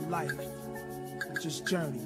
life, just journey.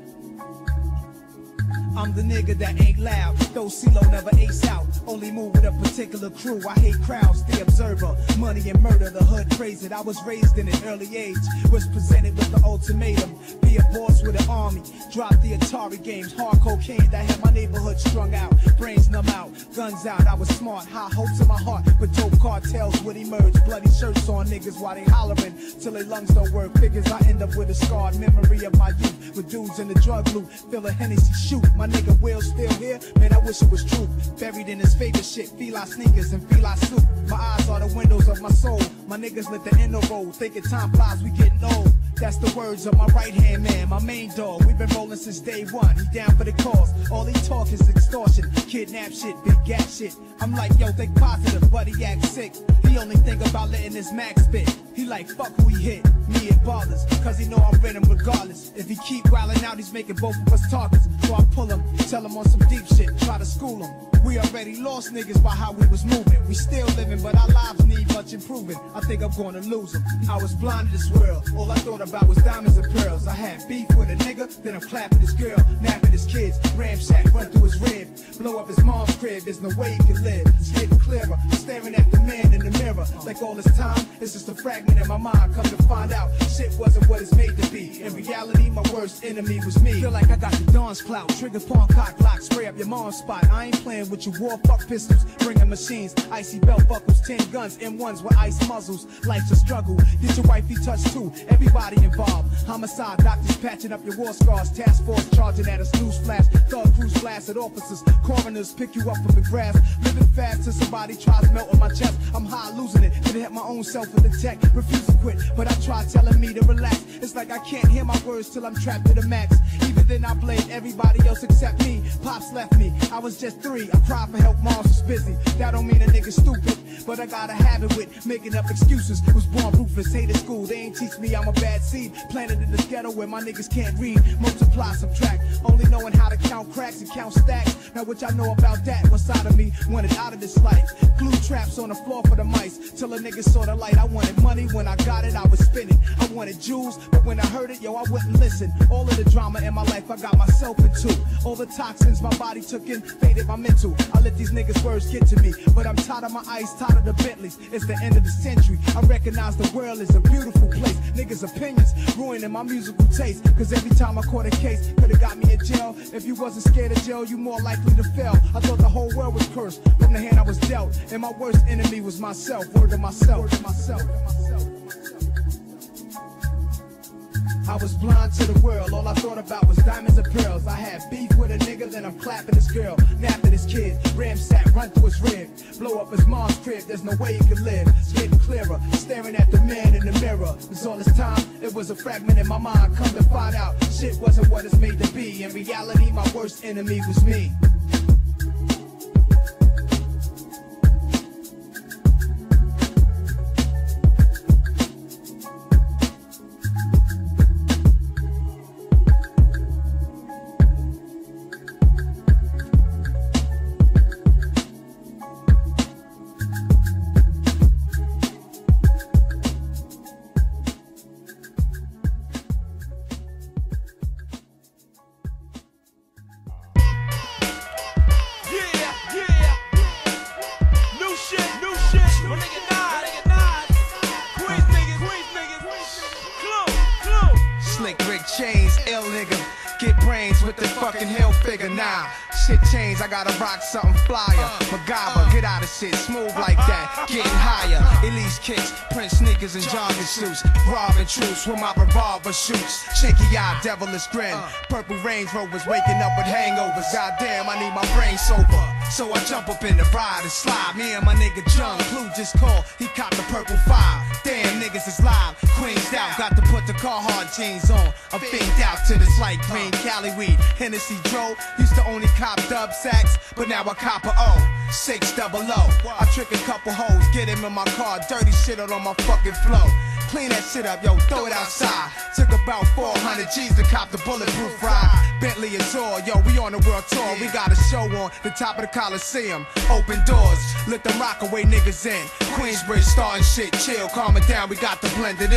I'm the nigga that ain't loud, though CeeLo never ace out. Only move with a particular crew, I hate crowds, the observer. Money and murder, the hood praise it. I was raised in an early age, was presented with the ultimatum. Be a boss with an army, drop the Atari games. Hard cocaine that had my neighborhood strung out. Brains numb out, guns out, I was smart. High hopes in my heart, but dope cartels would emerge. Bloody shirts on niggas while they hollering, till their lungs don't work. Figures I end up with a scarred memory of my youth. With dudes in the drug loop, fill a Hennessy shoot. My nigga Will still here, man I wish it was true. Buried in his favorite shit, feli sneakers and feli soup. My eyes are the windows of my soul. My niggas let the inner roll, thinking time flies, we getting old. That's the words of my right hand man, my main dog. We've been rolling since day one, he down for the cause. All he talk is extortion, kidnap shit, big gap shit. I'm like, yo, think positive, but he act sick. He only think about letting his max spit. He like, fuck who he hit, me it bothers, cause he know I'm with him regardless. If he keep wildin' out, he's making both of us targets. So I pull him, tell him on some deep shit, try to school him. We already lost niggas by how we was moving. We still living, but our lives need much improving. I think I'm gonna lose them. I was blind to this world, all I thought about was diamonds and pearls. I had beef with a nigga, then I'm clapping his girl, napping his kids, ramshack, run through his rib, blow up his mom's crib, there's no way he can live. It's getting clearer, staring at the man in the mirror. Like all this time, it's just a fragment in my mind. Come to find out, shit wasn't what it's made to be. In reality, my worst enemy was me. Feel like I got the Dawn's clout, trigger pawn, cock, lock, spray up your mom's spot. I ain't playing with your war, fuck pistols, bringing machines, icy belt buckles, 10 guns, M1s with ice muzzles. Life's a struggle, get your wifey touched too, everybody involved. Homicide, doctors patching up your war scars, task force charging at us, news flash, thug crews blast at officers, coroners pick you up from the grass, living fast till somebody tries to melt on my chest. I'm high losing it, could hit my own self with the tech, refuse to quit, but I try telling me to relax. It's like I can't hear my words till I'm trapped to the max. Even then I blame everybody else except me. Pops left me, I was just 3, I cried for help, moms was busy. That don't mean a nigga stupid, but I got a habit with making up excuses. Was born ruthless, hated school, they ain't teach me I'm a bad seed. Planted in this ghetto where my niggas can't read, multiply, subtract, only knowing how to count cracks and count stacks. Now what y'all know about that, what's side of me wanted out of this life. Glue traps on the floor for the mice, till a nigga saw the light. I wanted money, when I got it I was spinning. I wanted jewels, but when I heard it, yo I wouldn't listen. All of the drama in my life I got myself into. All the toxins my body took in, faded my mental. I let these niggas words get to me, but I'm tired of my ice, tired of the Bentleys. It's the end of the century, I recognize the world is a beautiful place. Niggas' opinions ruining my musical taste, cause every time I caught a case, could've got me in jail. If you wasn't scared of jail, you more likely to fail. I thought the whole world was cursed from the hand I was dealt, and my worst enemy was myself. Word to myself, word to myself. I was blind to the world, all I thought about was diamonds and pearls. I had beef with a nigga, then I'm clapping his girl, napping his kid, ramsack, run through his rib, blow up his mom's crib, there's no way he could live. It's getting clearer, staring at the man in the mirror. Cause all this time, it was a fragment in my mind. Come to find out, shit wasn't what it's made to be. In reality, my worst enemy was me. Shit changed, I gotta rock something flyer. MacGyver, get out of shit, smooth like that, getting higher. Elise kicks, Prince sneakers and jogging suits, robbing troops with my revolver shoots. Shaky eye, devilish grin, purple Range Rovers, waking up with hangovers. Goddamn, I need my brain sober. So I jump up in the ride and slide. Me and my nigga Jung, Clue just called, he copped the purple 5. Damn, niggas is live, Queens out, got to put the Carhartt jeans on. I'm fiend out to this light green Cali weed. Hennessy Dro, used to only cop dub sacks, but now I cop a O, 600. I trick a couple hoes, get him in my car, dirty shit out on my fucking flow. Clean that shit up, yo, throw it outside. Took about 400 G's to cop the bulletproof ride. Bentley Azure, yo, we on the world tour. We got a show on the top of the Coliseum. Open doors, let them rock away niggas in. Queensbridge starting shit, chill, calm it down, we got to blend it in.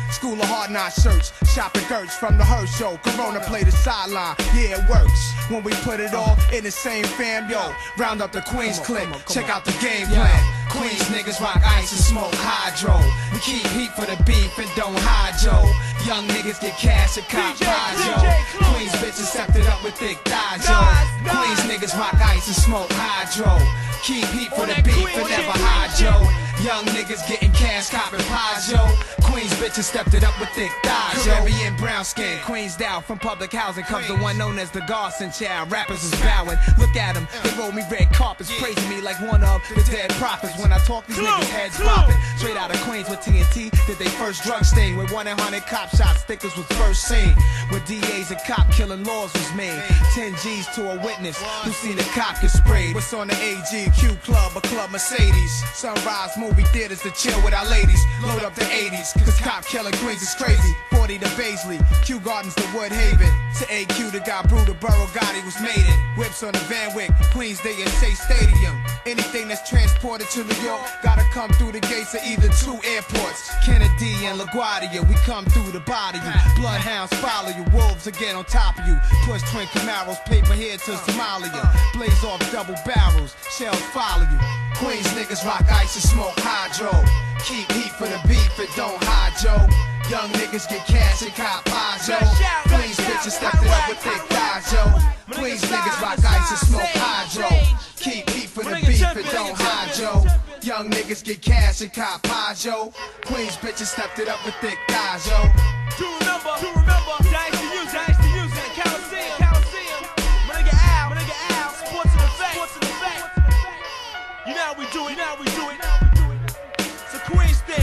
School of Hard Knock shirts, shopping Gertz from the Hearst show. Corona play the sideline, yeah it works. When we put it all in the same fam, yo. Round up the Queens clique, check out the game plan. Queens niggas rock ice and smoke hydro. We keep heat for the beef and don't hide, yo. Young niggas get cash and cop pies, yo. Queens bitches stepped it up with thick thighs, yo. Queens niggas rock ice and smoke hydro. Keep heat for the beef and never hide, yo. Young niggas getting cash, copping pies, yo. Queens bitches stepped it up with thick thighs, yo. Caribbean brown skin, Queens down from public housing comes the one known as the Garson Child. Rappers is bowing, look at them, they roll me red carpets, praising me like one of the dead prophets. When I talk, these niggas heads popping. Straight out of Queens with TNT, did they first drug sting. With 1-800 cop shot stickers was first seen. With DAs and cop killing laws was made. 10 G's to a witness who seen a cop get sprayed. What's on the AG, Q Club, a Club Mercedes. Sunrise movie theaters to chill with our ladies. Load up the 80s, cause cop killing Queens is crazy. 40 to Baisley, Q Gardens to Woodhaven. To AQ to got Brew to Borough Gotti was made it. Whips on the Van Wyck, Queens Day and Shea Stadium. Anything that's transported to New York gotta come through the gates of either two airports. Kennedy and LaGuardia, we come through the body you. Bloodhounds follow you, wolves again on top of you. Push twin Camaros, paper here to Somalia. Blaze off double barrels, shells follow you. Queens niggas rock ice and smoke hydro. Keep heat for the beef and don't hide, yo. Young niggas get cash and cop pies, yo. Queens bitches stepped it up with thick thighs, yo. Queens niggas rock ice and smoke hydro. Keep heat for the beef and don't hide, yo. Young niggas get cash and cop pies, yo. Queens bitches stepped it up with thick thighs, yo. To remember, dice to use it, the Coliseum. My nigga Al, sports in effect. You know how we do it, It's a Queens thing.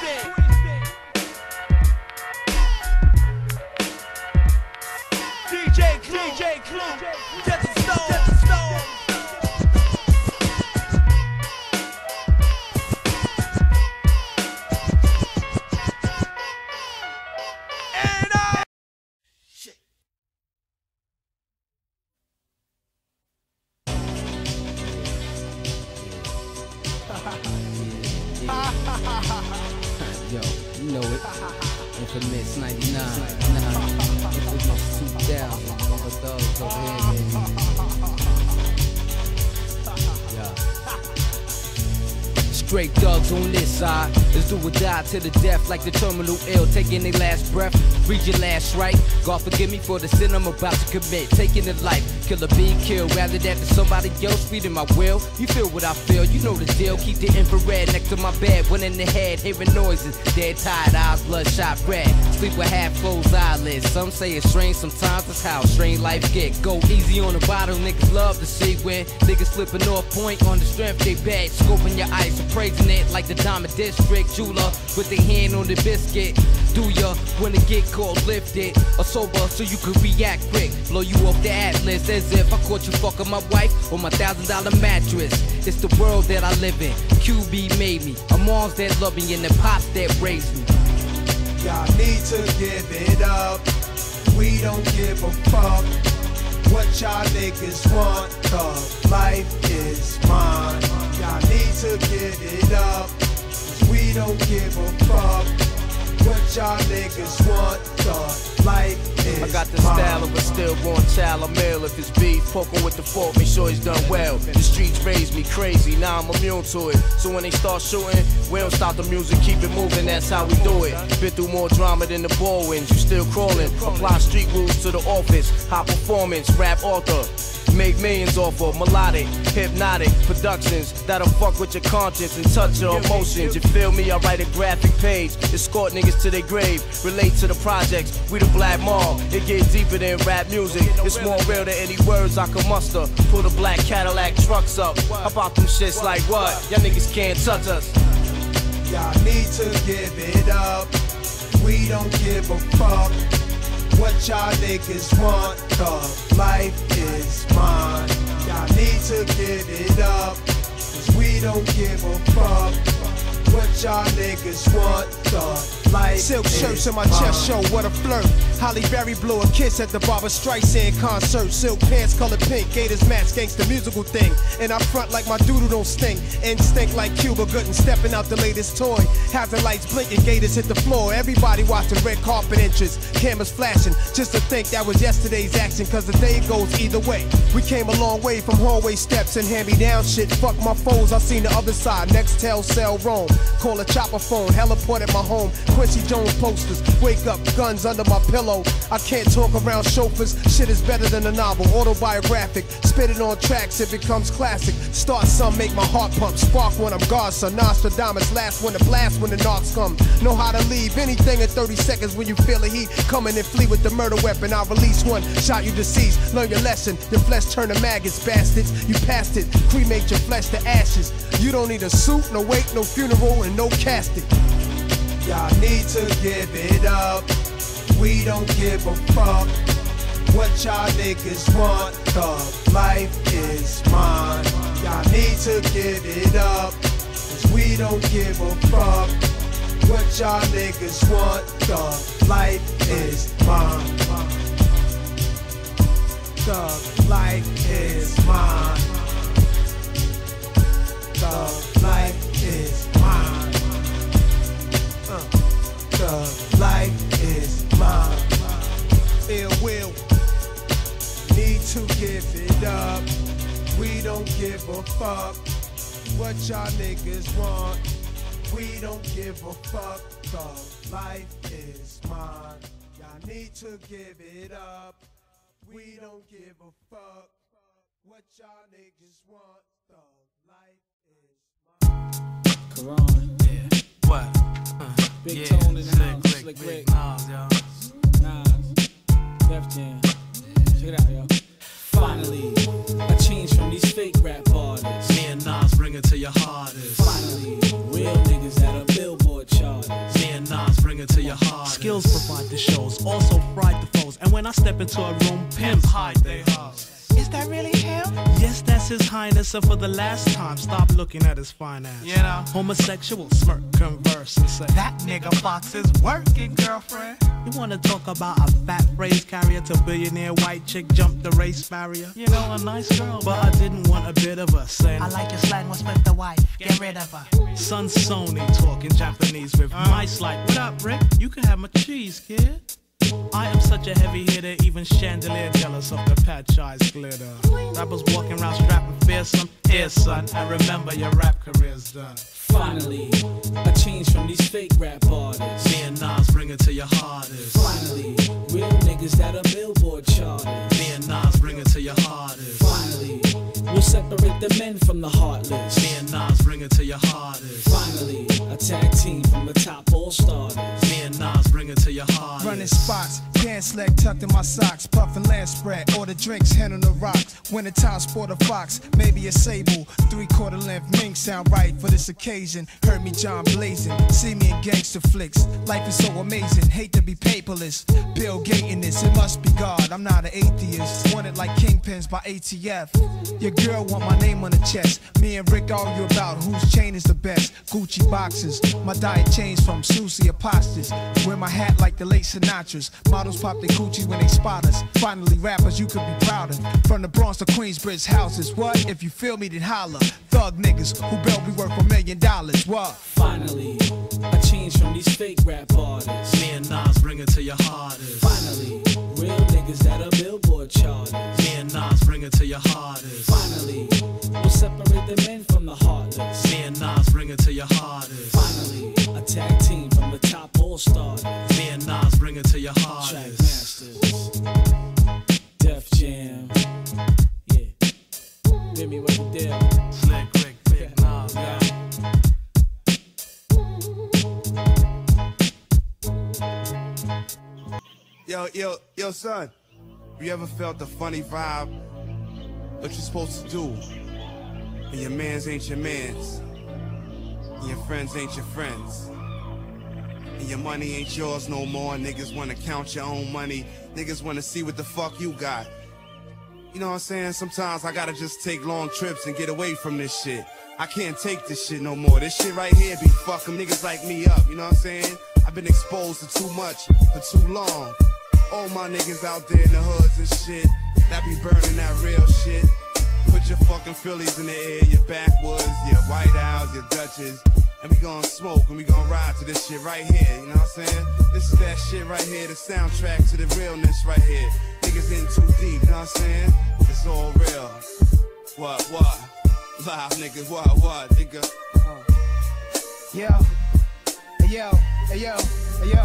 DJ Clue, Desert Stone. Yo, you know it. Infamous 99. Infamous 2000. All the thugs over here. Yeah. Straight thugs on this side. Let's do or die to the death like the terminal ill. Taking their last breath. Read your last right. God forgive me for the sin I'm about to commit. Taking the life. Killer be killed. Rather that than somebody else feeding my will. You feel what I feel. You know the deal. Keep the infrared next to my bed. One in the head. Hearing noises. Dead tired eyes. Bloodshot red. Sleep with half closed eyelids. Some say it's strange. Sometimes it's how strange life get. Go easy on the bottle. Niggas love to see when niggas slipping off point on the strength they bad. Scoping your eyes. Praising it like the Diamond District jeweler with their hand on the biscuit. Do ya when it get called lifted or sober so you can react quick? Blow you off the atlas as if I caught you fucking my wife on my $1,000 mattress. It's the world that I live in. QB made me. A moms that love me and the pops that raised me. Y'all need to give it up. We don't give a fuck what y'all niggas want. The life is mine. Y'all need to give it up. 'Cause we don't give a fuck what y'all niggas want. The life is mine. I got the style of a stillborn child. I'm ill if it's beef. Poking with the fork, make sure he's done well. The streets raised me crazy, now I'm immune to it. So when they start shooting, we don't stop the music, keep it moving, that's how we do it. Been through more drama than the ball wins, you still crawling. Apply street rules to the office, high performance, rap author. Make millions off of melodic, hypnotic productions that'll fuck with your conscience and touch your emotions. You feel me? I write a graphic page, escort niggas to their grave. Relate to the projects, we the Black Mob. It get deeper than rap music. It's more real than any words I can muster. Pull the black Cadillac trucks up. How about them shits like what? Y'all niggas can't touch us. Y'all need to give it up. We don't give a fuck what y'all niggas want. The life is mine. Y'all need to give it up. 'Cause we don't give a fuck What y'all niggas want, thug life. Silk shirts on my chest show, what a flirt. Holly Berry blew a kiss at the Barbra Streisand concert. Silk pants colored pink, Gators match gangsta musical thing. And I front like my doodle don't stink. Instinct like Cuba Gooding, stepping out the latest toy. Hazard lights blinking, Gators hit the floor. Everybody watching red carpet entrance. Cameras flashing, just to think that was yesterday's action. Cause the day goes either way. We came a long way from hallway steps and hand-me-down shit. Fuck my foes, I seen the other side. Nextel, cell, roam. Call a chopper phone, heliport at my home. Quincy Jones posters, wake up, guns under my pillow. I can't talk around chauffeurs, shit is better than a novel, autobiographic. Spit it on tracks, it becomes classic. Start some, make my heart pump, spark when I'm Garza. Nostradamus, last one to blast when the knocks come. Know how to leave anything in 30 seconds when you feel the heat coming and flee with the murder weapon. I'll release one, shot you deceased. Learn your lesson, your flesh turn to maggots, bastards. You passed it, cremate your flesh to ashes. You don't need a suit, no wake, no funeral, and no casket. Y'all need to give it up. We don't give a fuck what y'all niggas want. Thug life is mine. Y'all need to give it up, cause we don't give a fuck what y'all niggas want. Thug life is mine. Thug life is mine. Thug life is mine. Thug life is mine. Ill will. Need to give it up. We don't give a fuck what y'all niggas want. We don't give a fuck. Thug life is mine. Y'all need to give it up. We don't give a fuck what y'all niggas want. Thug life is mine. Quran. Yeah. What? Big Yeah. Tone in the house. Slick Rick. Rick. Nas, yo. Nas. Def Jam. Check it out, yo. Finally, a change from these fake rap artists. Me and Nas bring it to your hardest. Finally, real niggas that are Billboard charters. Me and Nas bring it to your hardest. Skills provide the shows, also fried the foes. And when I step into a room, pimps hide their hearts. Is that really him? Yes, that's his highness, and for the last time, stop looking at his fine ass. You know, Homosexual smirk, converse, and say, that nigga Fox is working, girlfriend. you wanna talk about a fat phrase carrier to billionaire white chick jumped the race barrier? You know, a nice girl, but I didn't want a bit of her saying, I like your slang, what's with the wife? Get rid of her. son Sony talking Japanese with mice like, what up, Rick? You can have my cheese, kid. I am such a heavy hitter, even chandelier jealous of the patch eyes glitter. Rappers walking around strapping fearsome. Here, son, I remember your rap career's done. Finally, a change from these fake rap artists. Me and Nas bring it to your hardest. Finally, real niggas that are Billboard charters. Me and Nas bring it to your hardest. Finally, we'll separate the men from the heartless. Me and Nas bring it to your hardest. Finally, a tag team from the top all-starters. Me and Nas bring it to your hardest. Running spots, pants leg tucked in my socks, puffin' land spread, order drinks, hand on the rocks. Winter time, sport a fox, maybe a sable, 3/4 length mink sound right for this occasion. Heard me John blazing, see me in gangster flicks. Life is so amazing, hate to be paperless. Bill Gates in this, it must be God. I'm not an atheist, wanted like kingpins by ATF. Your girl want my name on the chest. Me and Rick argue about whose chain is the best. Gucci boxes, my diet changed from Susie to pastas. Wear my hat like the late Sinatra's. Models pop their Gucci when they spot us. Finally, rappers you could be proud of. From the Bronx to Queensbridge houses. What? If you feel me, then holla. Thug niggas who bail be worth $1 million. What? Finally, a change from these fake rap artists. Me and Nas bring it to your hardest. Finally, real niggas that are Billboard charters. Me and Nas bring it to your hardest. Finally, we'll separate the men from the heartless. Me and Nas bring it to your hardest. Finally, a tag team from the top all-stars. Me and Nas bring it to your Track hardest. Masters, Def Jam, yeah. Jimmy, what's the deal? Slick Rick, Big Nas, yo. Yo, son. You ever felt the funny vibe? What you supposed to do? And your mans ain't your mans. And your friends ain't your friends. And your money ain't yours no more. Niggas wanna count your own money. Niggas wanna see what the fuck you got. You know what I'm saying? Sometimes I gotta just take long trips and get away from this shit. I can't take this shit no more. This shit right here be fucking niggas like me up, you know what I'm saying? I've been exposed to too much for too long. All my niggas out there in the hoods and shit, that be burning that real shit. Put your fucking Phillies in the air, your backwoods, your White Owls, your Dutches, and we gon' smoke and we gon' ride to this shit right here, you know what I'm saying? This is that shit right here, the soundtrack to the realness right here. Niggas in too deep, you know what I'm saying? It's all real. What? Live niggas, what, nigga? Yo.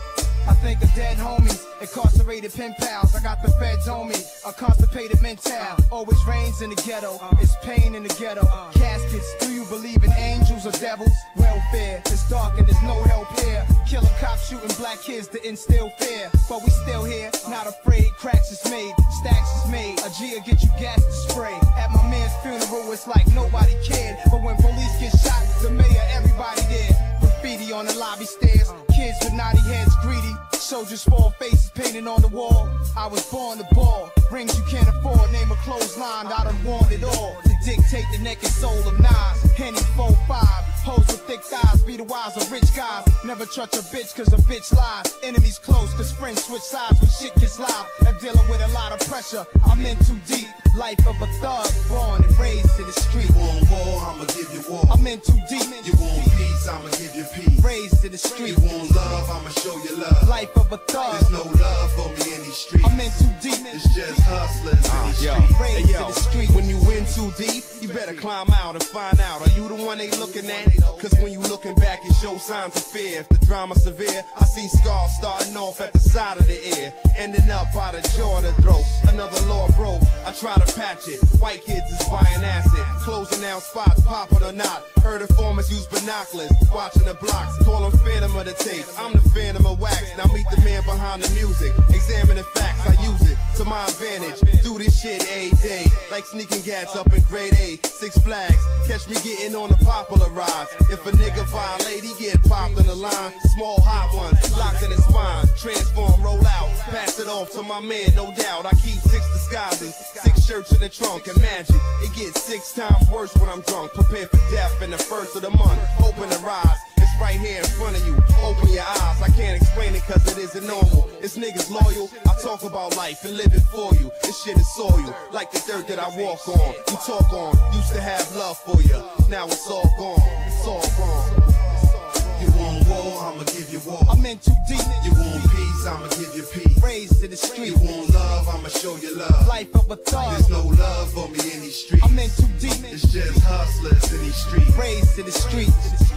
I think of dead homies, incarcerated pen pals. I got the feds on me, a constipated mental. Always rains in the ghetto, it's pain in the ghetto. Caskets, do you believe in angels or devils? Welfare, it's dark and there's no help here. Killer cops shooting black kids to instill fear. But we still here, not afraid. Cracks is made, stacks is made. A G'll get you gas to spray. At my man's funeral, it's like nobody cared. But when police get shot, the mayor, everybody there. Graffiti on the lobby stairs, kids with naughty heads greedy. Soldiers' fall faces painted on the wall. I was born to ball. Rings you can't afford, name a clothesline, I done worn it all. To dictate the neck and soul of Nas. Henny 4-5, hoes with thick thighs, be the wise of rich guys. Never trust a bitch cause a bitch lies. Enemies close cause friends switch sides when shit gets live. I'm dealing with a lot of pressure, I'm in too deep. Life of a thug, born and raised in the street. You want war, I'ma give you war. I'm in too deep. You want peace, I'ma give you peace. Raised in the street. You want love, I'ma show you love. Life of a thug. There's no love for me in these streets. I'm in too deep. It's just hustlers in these streets. Raised in the street. When you in too deep, you better climb out and find out. Are you the one they looking at? Cause when you looking back, it shows signs of fear. If the drama's severe, I see scars starting off at the side of the ear, ending up by the jaw of the throat. Another law broke, I try to patch it. White kids is buying acid, closing down spots, popping or not. Heard informers use binoculars, watching the blocks, call them phantom of the tape. I'm the phantom of wax, now meet the man behind the music. Examining facts, I use it to my advantage. Do this shit a day, like sneaking gats up in grade A. Six Flags, catch me getting on the popular rides. If a nigga violate, he get popped in the line. Small hot ones, locked in his spine. Transform, roll out, pass it off to my man, no doubt. I keep 6 disguises, 6 shirts in the trunk. Imagine, it gets 6 times worse when I'm drunk. Prepare for death in the first of the month. Open the rise, it's right here in front of you. Open your eyes, I can't explain it cause it isn't normal. It's niggas loyal, I talk about life and live it for you. This shit is soil, like the dirt that I walk on. You talk on, used to have love for you. Now it's all gone, it's all gone. You want war, I'ma give you war. I'm in too deep. You want peace, I'ma give you peace. Raised in the street. You want love, I'ma show you love. Life of a thug. There's no love for me in these streets. I'm in too deep. It's just hustlers in these streets. Raised in the street.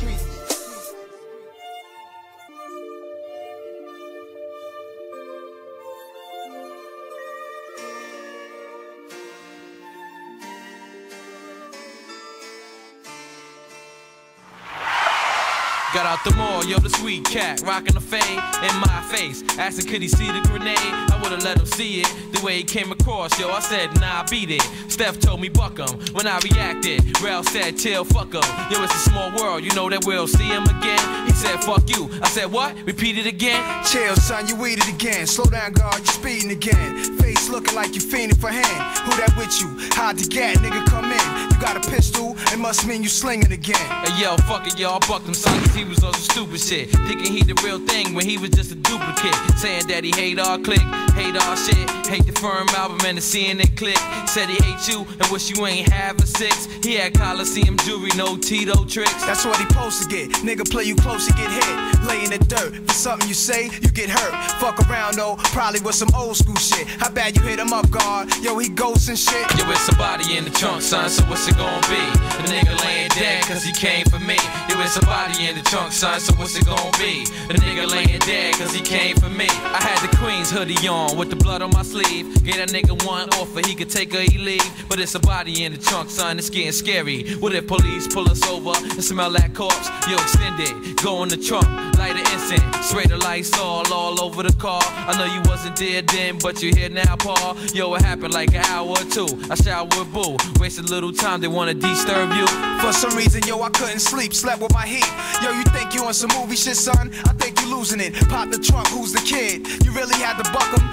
Got out the mall, yo, the sweet cat, rockin' the fade in my face. Asking could he see the grenade, I would've let him see it. The way he came across, yo, I said, nah, beat it. Steph told me buck him, when I reacted, Ralph said, chill, fuck him. Yo, it's a small world, you know that we'll see him again. He said, fuck you, I said, what? Repeat it again? Chill, son, you weeded again. Slow down, guard, you speeding again. Face looking like you fiending for hand. Who that with you? Hide the gat, nigga, come in. You got a pistol, it must mean you slinging again. Hey, yo, fuck it, yo, I bucked him, son, cause he was on some stupid shit. Thinking he the real thing when he was just a duplicate. Saying that he hate our clique, hate our shit, hate the Firm album and the CNN click. Said he hate you and wish you ain't have a 6. He had Coliseum jewelry, no Tito tricks. That's what he supposed to get. Nigga play you close, you get hit. Lay in the dirt, for something you say, you get hurt. Fuck around though, probably with some old school shit. How bad you hit him up, guard? Yo, he ghosts and shit. Yo, it's a body in the trunk, son, so what's it gonna be? The nigga laying dead cause he came for me. Yo, it's a body in the trunk, son, so what's it gonna be? The nigga laying dead cause he came for me. I had the Queen's hoodie on with the blood on my sleeve. Gave that nigga one offer, he could take or he leave. But it's a body in the trunk, son, it's getting scary. What if police pull us over and smell that corpse? Yo, extend it, go in the trunk, light an incense, spray the lights all over the car. I know you wasn't there then, but you're here now, Paul. Yo, it happened like an hour or two. I showered with boo, wasted a little time, they wanna disturb you. For some reason, yo, I couldn't sleep, slept with my heat. Yo, you think you on some movie shit, son? I think you losing it. Pop the trunk, who's the kid? You really had to buck him, you couldn't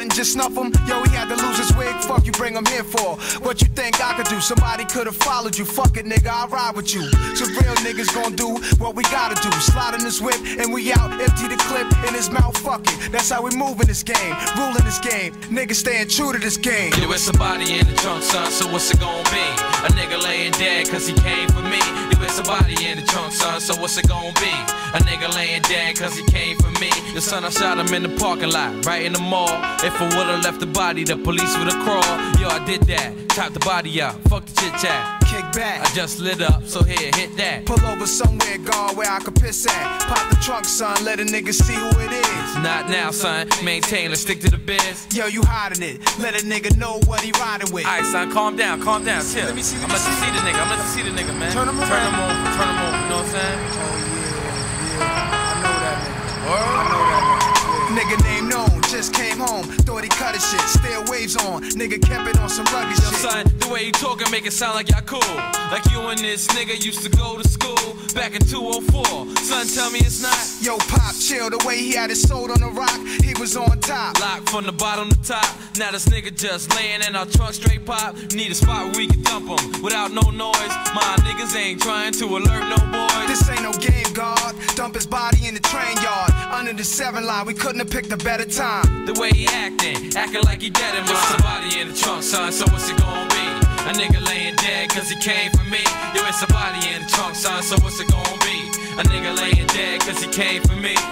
didn't just snuff him. Yo, he had to lose his wig. Fuck you, bring him here for. What you think I could do? Somebody could've followed you. Fuck it, nigga, I'll ride with you. So real niggas gon' do what we gotta do. Slide in this whip and we out. Empty the clip in his mouth. Fuck it. That's how we move in this game. Ruling this game. Niggas staying true to this game. Yo, it's somebody in the trunk, son, so what's it gon' be? A nigga laying dead cause he came for me. Yo, it's somebody in the trunk, son, so what's it gon' be? A nigga laying dead cause he came for me. The son, I shot him in the parking lot, right in the mall. If I would've left the body, the police would've crawled. Yo, I did that, chopped the body out, fuck the chit chat. Kick back, I just lit up, so here, hit that. Pull over somewhere, guard, where I could piss at. Pop the trunk, son, let a nigga see who it is. Not now, son, maintain, let's stick to the biz. Yo, you hiding it, let a nigga know what he riding with. Alright, son, calm down, chill. Let me see, I'm let you see the nigga, I'm let you see the nigga, man. Turn him around. Turn him over, you know what I'm saying? Oh yeah, I know that nigga. I know that nigga. Nigga named Known, just came home, thought he cut his shit, still waves on, nigga kept it on some rugged shit. Son, the way you talking make it sound like y'all cool. Like you and this nigga used to go to school back in 204. Son, tell me it's not. Yo, Pop, chill, the way he had his soul on the rock, he was on top. Locked from the bottom to top, now this nigga just laying in our trunk straight pop. Need a spot where we can dump him without no noise. My niggas ain't trying to alert no boys. This ain't no game, God. Dump his body in the train yard. Under the 7 line, we couldn't have picked a better time. The way he acting like he dead and with somebody in the trunk, son, so what's it gon' be? A nigga laying dead cause he came for me. Yo, it's somebody in the trunk, son, so what's it gon' be? A nigga laying dead cause he came for me.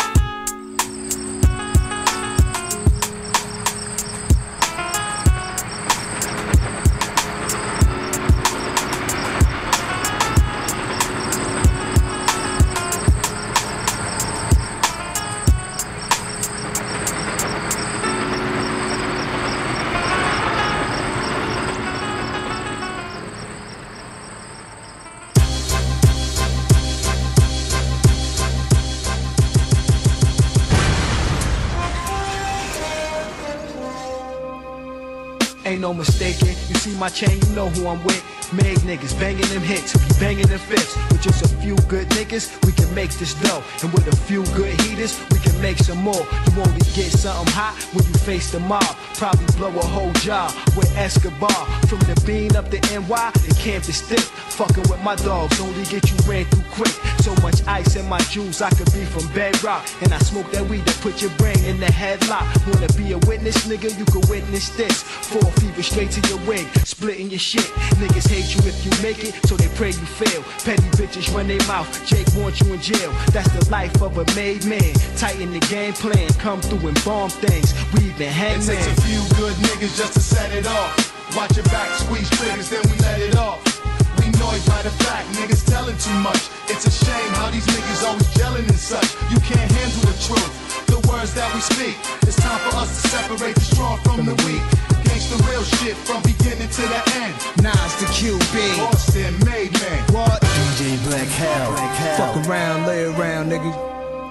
Ain't no mistaking, you see my chain, you know who I'm with. Made niggas banging them hits, banging them fifths. With just a few good niggas, we can make this dough. And with a few good heaters, we can make some more. You only get something hot when you face the mob. Probably blow a whole job with Escobar. From the bean up to NY, the camp is thick. Fucking with my dogs, only get you ran through quick. So much ice in my juice, I could be from bedrock. And I smoke that weed that put your brain in the headlock. Wanna be a witness, nigga, you can witness this. 4 fever straight to your wig, splitting your shit. Niggas hate you if you make it, so they pray you fail. Petty bitches run their mouth, Jake wants you in jail. That's the life of a made man. Tighten the game plan, come through and bomb things. We even hang It takes a few good niggas just to set it off. Watch your back, squeeze triggers, then we let it off. We annoyed by the fact, niggas telling too much. It's a shame how these niggas always gelling and such. You can't handle the truth, the words that we speak. It's time for us to separate the strong from the weak. Gangsta real shit from beginning to the end. Nas the QB, Boston made man. What? DJ Black Hell. Fuck around, lay around, nigga.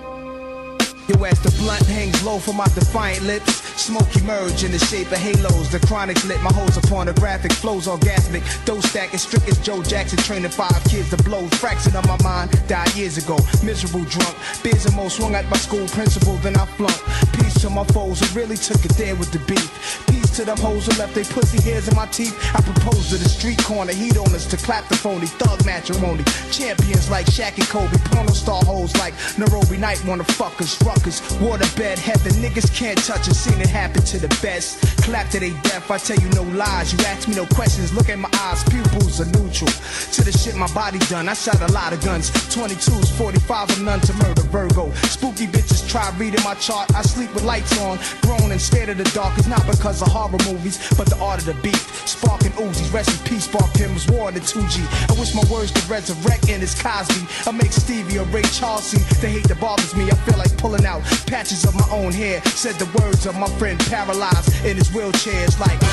Yo, as the blunt hangs low from my defiant lips, smoke emerge in the shape of halos. The chronic's lit, my hoes are pornographic, flows orgasmic. Those stacking strict as Joe Jackson, training 5 kids to blow. Fraction of my mind died years ago, miserable drunk. Biz and Mo swung at my school principal, then I flunked. Peace to my foes who really took it there with the beef. Peace to them hoes who left they pussy hairs in my teeth. I proposed to the street corner heat on us to clap the phony. Thug matrimony, champions like Shaq and Kobe. Porno star hoes like Nairobi Night wanna fuck us. Ruckus, waterbed heaven, niggas can't touch us. Seen it happen to the best. Clap to they death, I tell you no lies. You ask me no questions, look at my eyes, pupils are neutral. To the shit my body done, I shot a lot of guns. 22s, 45 of none to murder Virgo. Spooky bitches try reading my chart, I sleep with lights on. Grown and scared of the dark, it's not because of horror movies, but the art of the beat. Sparking Uzis, rest in peace, Spark Kim was war in the 2G. I wish my words could resurrect in this Cosby. I make Stevie or Ray Charles see the hate that bothers me. I feel like pulling out patches of my own hair. Said the words of my friend paralyzed in his wheelchair. It's like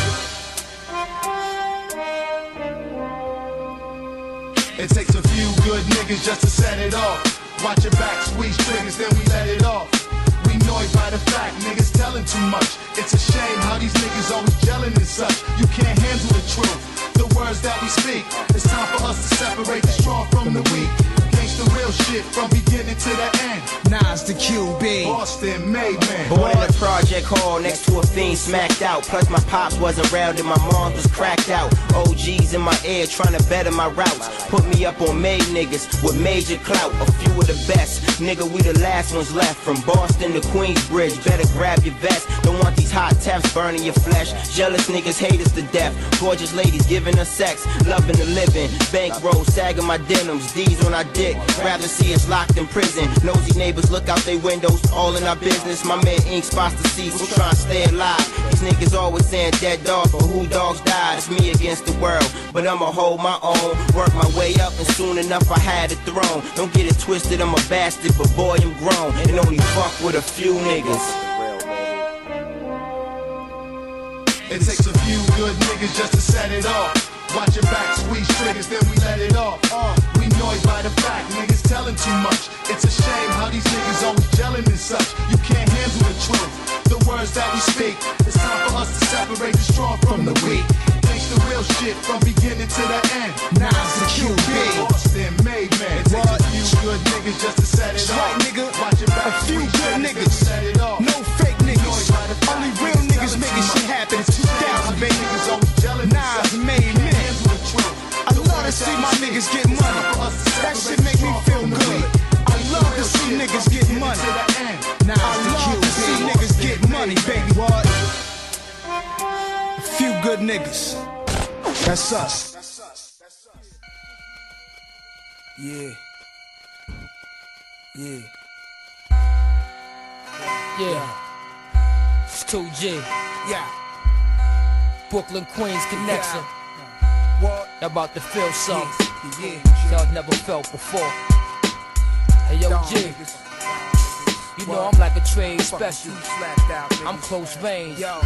it takes a few good niggas just to set it off. Watch your back, squeeze triggers, then we let it off. We annoyed by the fact, niggas telling too much. It's a shame how these niggas always gelling and such. You can't handle the truth, the words that we speak. It's time for us to separate the strong from the weak. Gangsta Gangsta real shit from beginning to the end. Nas the QB. Boston made man. Born in a project hall next to a fiend smacked out. Plus my pops wasn't around and my mom was cracked out. OGs in my ear trying to better my routes. Put me up on made niggas with major clout. A few of the best. Nigga, we the last ones left. From Boston to Queensbridge. Better grab your vest. Don't want these hot taps burning your flesh. Jealous niggas hate us to death. Gorgeous ladies giving us sex. Loving the living. Bankroll sagging my denims. D's on our dick. Rather see us locked in prison. Nosy neighbors look out they windows. All in our business. My man Ink spots the seats. I'm trying to stay alive. These niggas always saying dead dogs. But who dogs died? It's me against the world. But I'ma hold my own. Work my way up and soon enough I had a throne. Don't get it twisted, I'm a bastard, but boy I'm grown. And only fuck with a few niggas. It takes a few good niggas just to set it off. Watch your back, squeeze triggers, then we let it off. We annoyed by the fact, niggas telling too much. It's a shame how these niggas always gelling and such. You can't handle the truth, the words that we speak. It's time for us to separate the strong from the weak. Gangsta real shit from beginning to the end. Nas the QB. Boston made man. It takes a few good niggas just to set it off. Nigga, watch your back, a few squeeze good triggers, niggas. then we let it off. No fake niggas. Only real niggas making shit happen. It's 2000, baby. Nas made men. I love to see my niggas get money. That shit make me feel good. I love to see niggas get money. I love to see niggas get money, baby. What? A few good niggas. That's us. Yeah. Yeah. Yeah. It's 2G. Yeah. Brooklyn, Queens connection. What? About to feel something Yeah. y'all never felt before. Hey yo, G. You know I'm like a trade special. I'm close range. Yo.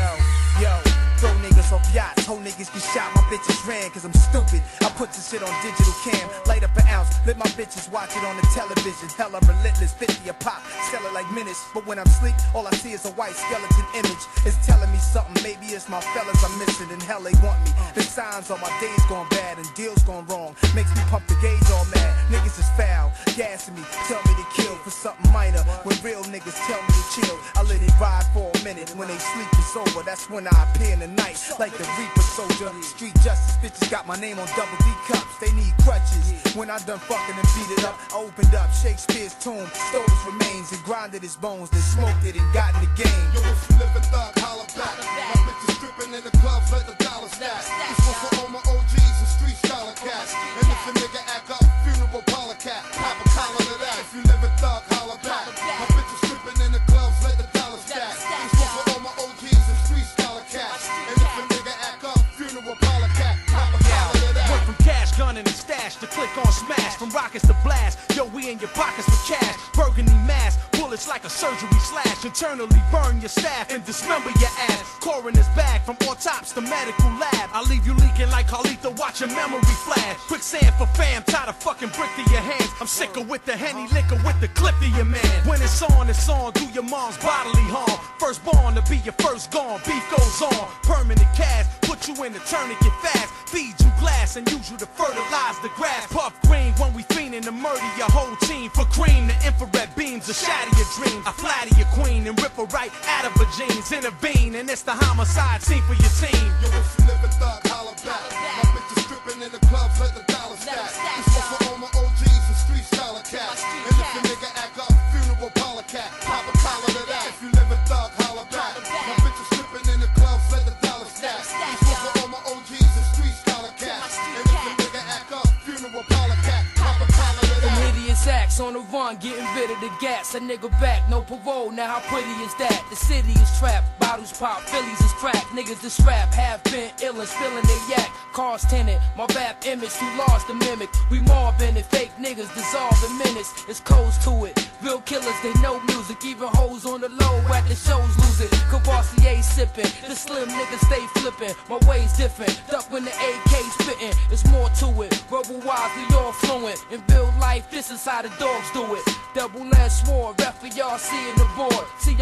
Throw niggas off yachts, whole niggas get shot, my bitches ran cause I'm stupid. I put this shit on digital cam, light up an ounce, let my bitches watch it on the television. Hella relentless, 50 a pop, sell it like minutes. But when I'm asleep, all I see is a white skeleton image. It's telling me something, maybe it's my fellas I'm missing and hell they want me. The signs on my days gone bad and deals gone wrong. Makes me pump the gauge all mad, niggas is foul, gassing me, tell me to kill for something minor. When real niggas tell me to chill, I let it ride for a minute. When they sleep is over, that's when I appear in the night like the Reaper soldier. Street justice bitches got my name on double D cups. They need crutches. When I done fucking and beat it up, I opened up Shakespeare's tomb, stole his remains and grinded his bones, then smoked it and got in the game. Yo, if you live in thug, holla back. My bitches stripping in the clubs, let the dollar stack. This one for all my OGs and street scholar cats. And if a nigga act up, funeral parlor cat, pop a collar to that. If you live in thug, holla back. My bitches stripping in the clubs, let the dollar stack. This one for all my OGs and street scholar cats. And if a nigga act up, funeral parlor cat, pop a collar to that. Went from cash, gun in the stash to click on smash. From rockets to blast, yo, we in your pockets for cash. Burgundy mask, bullets like a surgery slash. Internally burn your staff and dismember your ass. Coroner's bag from autopsy to medical lab. I leave you leaking like Carlito, watch your memory flash. Quicksand for fam, tie the fucking brick to your hands. I'm sicker with the Henny liquor with the clip to your man. When it's on, do your mom's bodily harm. Firstborn to be your first gone, beef goes on. Permanent cash, put you in the tourniquet fast. Feed you glass and use you to fertilize the grass. Puff green when we fiending to murder your whole team. For cream, the infrared beams will shatter your dreams. I flatter your queen and rip her right out of her jeans. Intervene and it's the homicide scene for your team. Yo, if you live in thug, holla back. My bitches stripping in the clubs, let the dollar stack. This one for all my OGs and street scholar cats. And if a nigga act up, funeral parlor cat, pop a collar to that. If you live in thug, holla back. My bitches stripping in the clubs, let the dollar stack. This one for all my OGs and street scholar cats. And if a nigga act up, funeral parlor cat, pop a collar to that. Hideous acts on the run, getting rid of the gas. A nigga back, no parole, now how pretty is that? The city is trapped, bottles pop, Phillies is crack. Niggas is scrap, have been ill and spilling their yak. Cars tinted, my rap image too large to mimic. We mobbing it, fake niggas dissolve in minutes. It's codes to it, real killers, they know music. Even hoes on the low at the shows lose it. Cavassier sipping, the slim niggas stay flipping. My way's different, duck when the AK spitting. It's more to it, verbal wise, we all fluent. In real life, this is how the dogs do it. Double-edged sword, ref for y'all seeing the board. See y'all home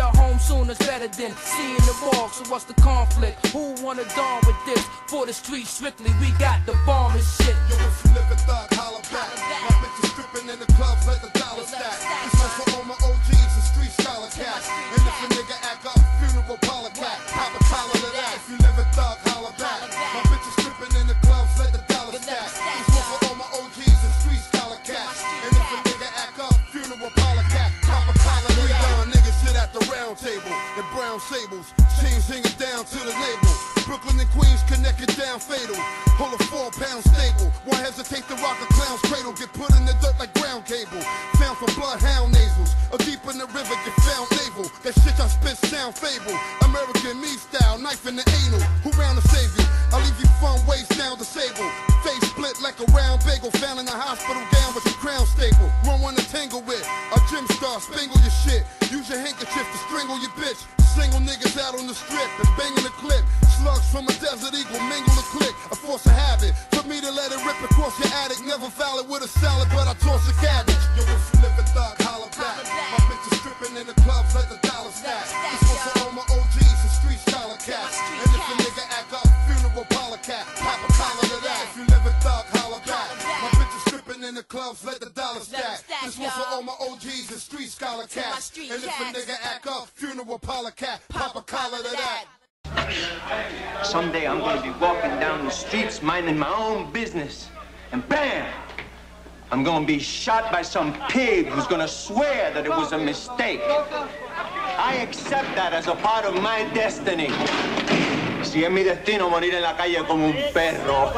soon is better than seeing the morgue. So what's the conflict? Who wanna dawn with this? For the streets strictly, we got the bomb and shit. Yo, if you live a thug, holla back. My bitches stripping in the clubs like the dollar stack. This one for all my OGs and street scholar cats. And if a nigga act up, funeral parlor cat. Pop a collar to that. If you live a thug, holla back. My bitches stripping in the clubs like the dollar stack. This one for all my OGs and street scholar cats. And if a nigga act up, funeral parlor cat. Pop a collar to that. Niggas sit at the round table in brown sables. Chains hanging down to the label. Brooklyn and Queens connected down fatal. Hold a 4-pound stable. Why hesitate to rock a clown's cradle? Get put in the dirt like ground cable. Found from bloodhound nasals. Or deep in the river, get found naval. That shit I spit sound fable. American me style, knife in the anal. Who round to save you? I leave you from waist down disabled. Face split like a round bagel. Found in the hospital gown with your crown staple. Run one to tangle with. A gym star, spangle your shit. Use your handkerchief to strangle your bitch. Single niggas out on the strip and banging the clip. Slugs from a desert eagle, mingle a click. A force of habit. For me to let it rip across your attic. Never valid with a salad, but I toss a cabbage. Yo, if you live a thug, holla back. My bitches stripping in the clubs like the dollar stack. This one for all my OGs and street scholar cats. And if a nigga act up, funeral parlor cat. Pop a collar to that. If you live a thug, holla back. My bitches stripping in the clubs like the dollar stack. This one for all my OGs and street scholar cats. And if a nigga act up, funeral parlor cat. Pop a collar to that. Someday I'm gonna be walking down the streets minding my own business, and bam! I'm gonna be shot by some pig who's gonna swear that it was a mistake. I accept that as a part of my destiny. Si es mi destino morir en la calle como un perro.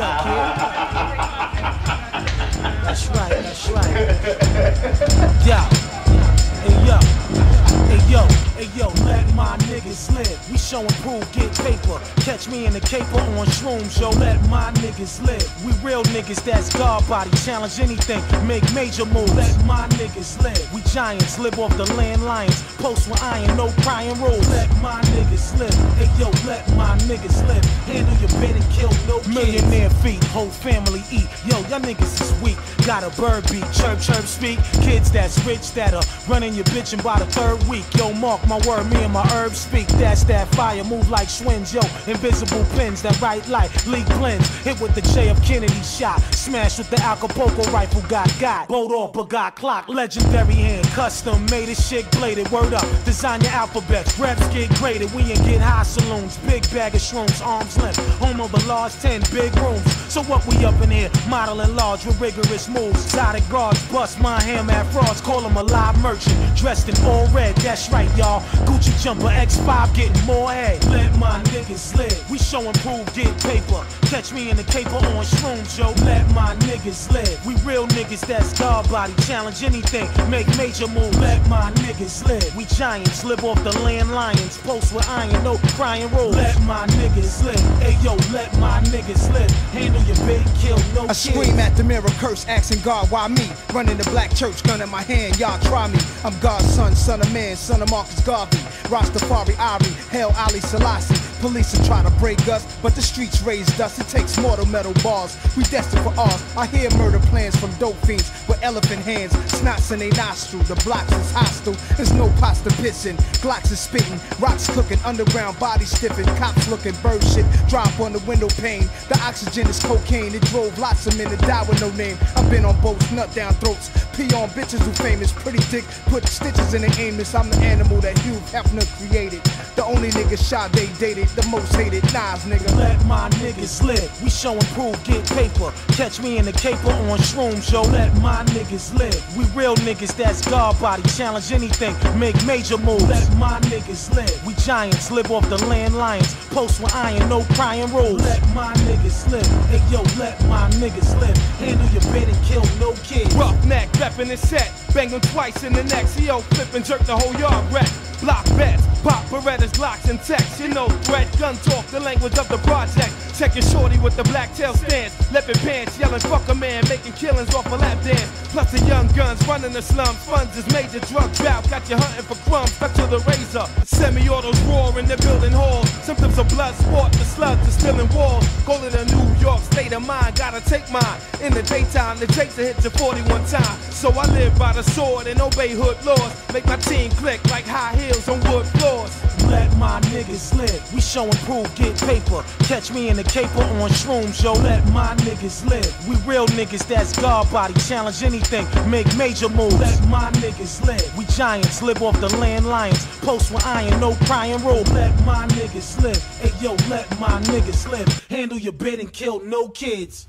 That's right. Yeah. Hey yo, let my niggas live. We show and prove, get paper. Catch me in the caper on shrooms, yo, let my niggas live. We real niggas that's guard body, challenge anything, make major moves. Let my niggas live. We giants, live off the land lions, post with iron, no crying rules. Let my niggas live. Hey yo, let my niggas live. Handle your bed and kill no kids. Millionaire feet, whole family eat. Yo, y'all niggas is weak. Got a bird beat, chirp speak. Kids that's rich that are running your bitch and by the third week. Yo, mark my word, me and my herbs speak. That's that fire, move like Schwinn, yo. Invisible pins, that right light, leak blends. Hit with the J of Kennedy shot. Smash with the Acapulco rifle, got. Bolt off, but got clock. Legendary hand, custom made it, shit bladed. Word up, design your alphabets. Reps get graded, we ain't get high saloons. Big bag of shrooms, arms length. Home of a large 10 big rooms. So what we up in here? Modeling large with rigorous moves. Exotic guards, bust my ham at frauds. Call him a live merchant, dressed in all red. That's right, y'all. Gucci jumper, X5 getting more head. Let my niggas live. We show and prove, get paper. Catch me in the caper on shrooms, yo. Let my niggas live. We real niggas that's guard body, challenge anything, make major moves. Let my niggas live. We giants, live off the land lions, post with iron, no crying rules. Let my niggas live. Hey yo, let my niggas live. Handle your big kill, no I scream at the mirror, curse, asking God why me. Running the black church, gun in my hand, y'all try me. I'm God's son of man, son of Marcus Garvey. Rastafari, Ari, Hail Ali Selassie. Police are trying to break us, but the streets raised us. It takes mortal metal bars. We destined for ours. I hear murder plans from dope fiends with elephant hands, snots in they nostril. The blocks is hostile. There's no pasta pissing. Glocks is spitting, rocks cooking, underground bodies stiffing. Cops looking, bird shit drop on the window pane. The oxygen is cocaine. It drove lots of men to die with no name. I've been on boats, nut down throats. Pee on bitches who famous. Pretty dick, put stitches in the Amos. I'm the animal that Hugh Hefner created. The only nigga shot they dated. The most hated Nas, nigga. Let my niggas live. We show and prove, get paper. Catch me in the caper on shrooms, yo. Let my niggas live. We real niggas that's guard body, challenge anything, make major moves. Let my niggas live. We giants, live off the land lions, post with iron, no crying rules. Let my niggas live. Hey yo, let my niggas live. Handle your bed and kill no kids. Roughneck, reppin' the set, bang them twice in the neck. CO flip and jerk the whole yard wreck. Block bets, Pop Berettas, Glocks, and texts. You know threat, gun talk, the language of the project. Checking shorty with the black tail stance. Leopard pants, yelling fuck a man, making killings off a lap dance. Plus the young guns running the slums. Funds is major drug drought. Got you hunting for crumbs, stuck to the razor. Semi-autos roar in the building hall. Symptoms of blood sport, the slugs are still in war. Go to the New York state of mind, gotta take mine. In the daytime, the Jakes will hit you 41 times. So I live by the sword and obey hood laws. Make my team click like high heels on wood floors. Let my niggas live. We show and prove, get paper. Catch me in the caper on shrooms, yo. Let my niggas live. We real niggas that's guard body. Challenge anything, make major moves. Let my niggas live. We giants, live off the land lions. Post with iron, no crying rule. Let my niggas live. Hey yo, let my niggas live. Handle your bid and kill no kids.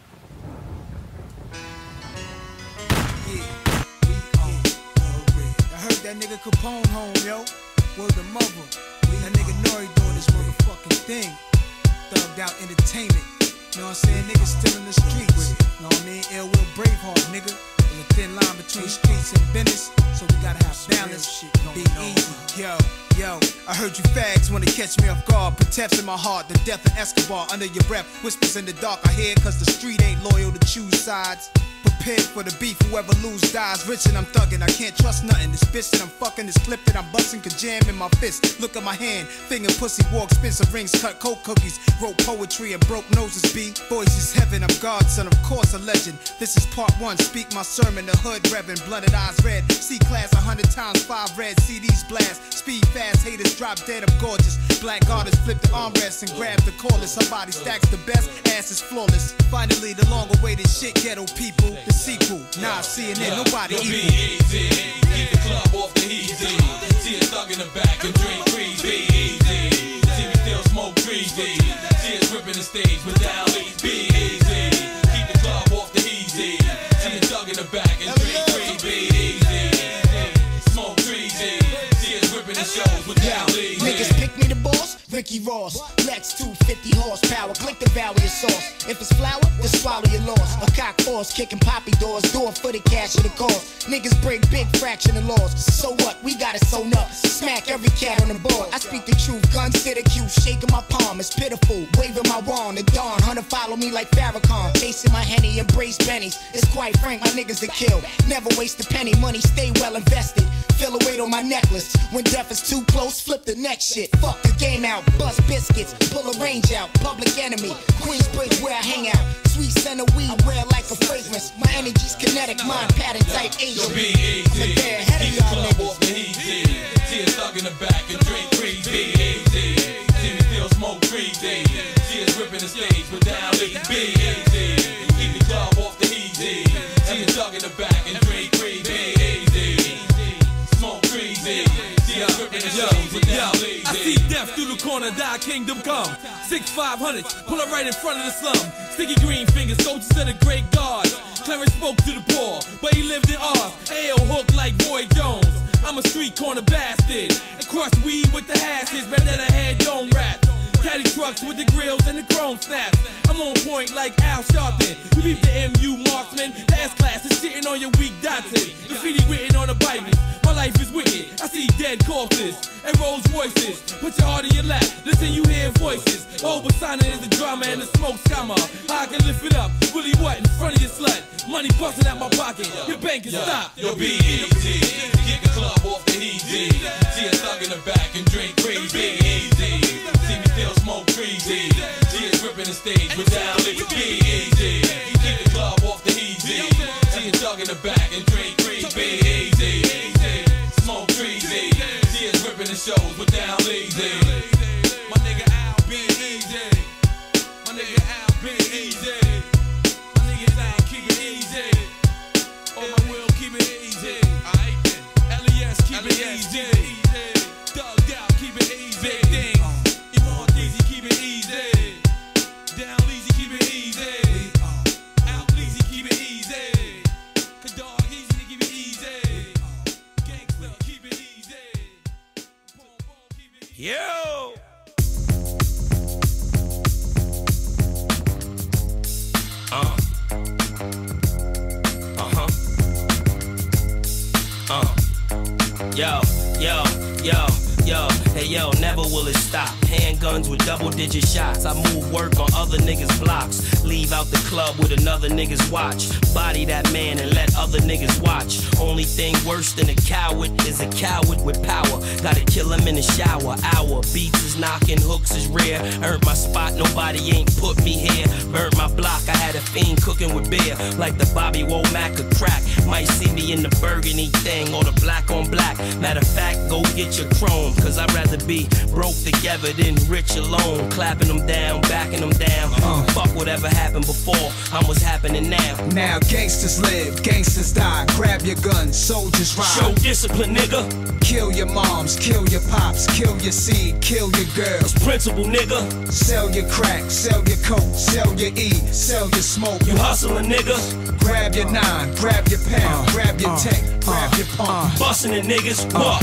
I heard that nigga Capone home, yo. Word the mother. That nigga Nori doing this motherfucking thing. Thugged out entertainment. You know what I'm saying? Niggas still in the streets. You know what I mean? Ill Will Braveheart, nigga. There's a thin line between streets and business, so we gotta have balance. Be easy. Yo, I heard you fags wanna catch me off guard. Put taps in my heart, the death of Escobar. Under your breath, whispers in the dark I hear, cause the street ain't loyal to choose sides. Prepared for the beef, whoever lose dies. Rich and I'm thuggin', I can't trust nothing. This bitch that I'm fucking, this clip that I'm bustin' could jam in my fist. Look at my hand, finger pussy walk, expensive rings, cut coke cookies. Wrote poetry and broke noses, B. Voices heaven, I'm God's son, of course a legend. This is part one, speak my sermon, the hood revvin'. Blooded eyes red, C-class 100 times 5 red. CDs blast, speed fast, haters drop dead, I'm gorgeous. Black artists flip the armrests and grab the cordless. Her body stacks the best, ass is flawless. Finally, the long awaited shit, ghetto people. The sequel, nah, CNN, nobody equal. equal. Be easy, keep the club off the easy. See a thug in the back and drink trees. Be easy, see me still smoke trees. See us ripping the stage with down leads. Be easy, keep the club off the easy. See a thug in the back and drink trees. Be easy, smoke trees. See us ripping the shows with down leads. Niggas pick me the boss, Ricky Ross. Lex 250 horsepower, click the value of sauce. If it's flour, then swallow your loss. A cock force, kicking poppy doors, do it for the cash of the cause. Niggas break big fraction of laws. So what? We got it sewn up. Smack every cat on the board. I speak the truth, consider cute, shaking my palm. It's pitiful, waving my wand. The dawn, hunter follow me like Farrakhan. Chasing my Henny, embrace bennies. It's quite frank, my niggas are killed. Never waste a penny, money stay well invested. Feel a weight on my necklace. When death is too close, flip the next shit. Fuck the game out, bust biscuits, pull a range out. Public enemy, Queensbridge where I hang out. Sweet scent of weed, wear like a fragrance. My energy's kinetic, mind pattern type Asian. Be easy, keep the club off the easy. See a thug in the back and drink trees. Be easy, see me still smoke trees. See us ripping the stage with down leads. Be easy, keep the club off the easy. See a thug in the back and drink trees. Be easy, smoke trees. See us ripping the shows with down leads. I see death through the corner, thy kingdom come. 6-500, pull up right in front of the slum. Sticky green fingers, soldiers of the great guard. Clarence spoke to the poor, but he lived in ours. A.O. hooked like Roy Jones. I'm a street corner bastard. I crush weed with the hashes, better than a head dome rat. Caddy trucks with the grills and the chrome snaps. I'm on point like Al Sharpton. You beat the MU marksman. The S-class is sitting on your weak Datsun. Graffiti written on the Bible. My life is wicked. I see dead corpses and Rolls Royces. Put your heart in your lap. Listen, you hear voices. Over signing is the drama and the smoke scammer. I can lift it up. Really what? In front of your slut. Money busting out my pocket. Your bank can stop. Yo, be easy. Keep the club off the easy. See a thug in the back and drink trees. Be easy. See me still smoke trees. See us ripping the stage with down leads. Be easy. Keep the club off the easy. See a thug in the back and drink trees. Be easy. Smoke trees. See us ripping the shows with down leads. My nigga Al, be easy. My nigga Al, be easy. My nigga Al, keep it easy. Oh, my will, keep it easy. Alright then. LES, keep it easy. Thugged out, keep it easy. Big thing. Iman Easy, keep it easy. Down Leezy, keep it easy. Out Leezy, keep it easy. Kadar Easy, keep it easy. Gangsta, keep it easy. Yo! Yo, Hey yo, never will it stop. Handguns with double-digit shots. I move work on other niggas' blocks. Leave out the club with another nigga's watch. Body that man and let other niggas watch. Only thing worse than a coward is a coward with power. Gotta kill him in the shower. Hour beats is knocking, hooks is rare. Earned my spot, nobody ain't put me here. Burnt my block, I had a fiend cooking with beer. Like the Bobby Womack of crack. Might see me in the burgundy thing or the black on black. Matter of fact, go get your chrome. Cause I'd rather be broke together than rich alone. Clapping them down, backing them down. Fuck whatever happened before, I'm what's happening now. Now gangsters live, gangsters die. Grab your guns, soldiers ride. Show discipline, nigga. Kill your moms, kill your pops, kill your seed, kill your girls. Principle, nigga. Sell your crack, sell your coke, sell your E, sell your smoke. You hustling, nigga. Grab your 9, grab your pound, grab your tech, grab your pump. Bustin' the niggas, what?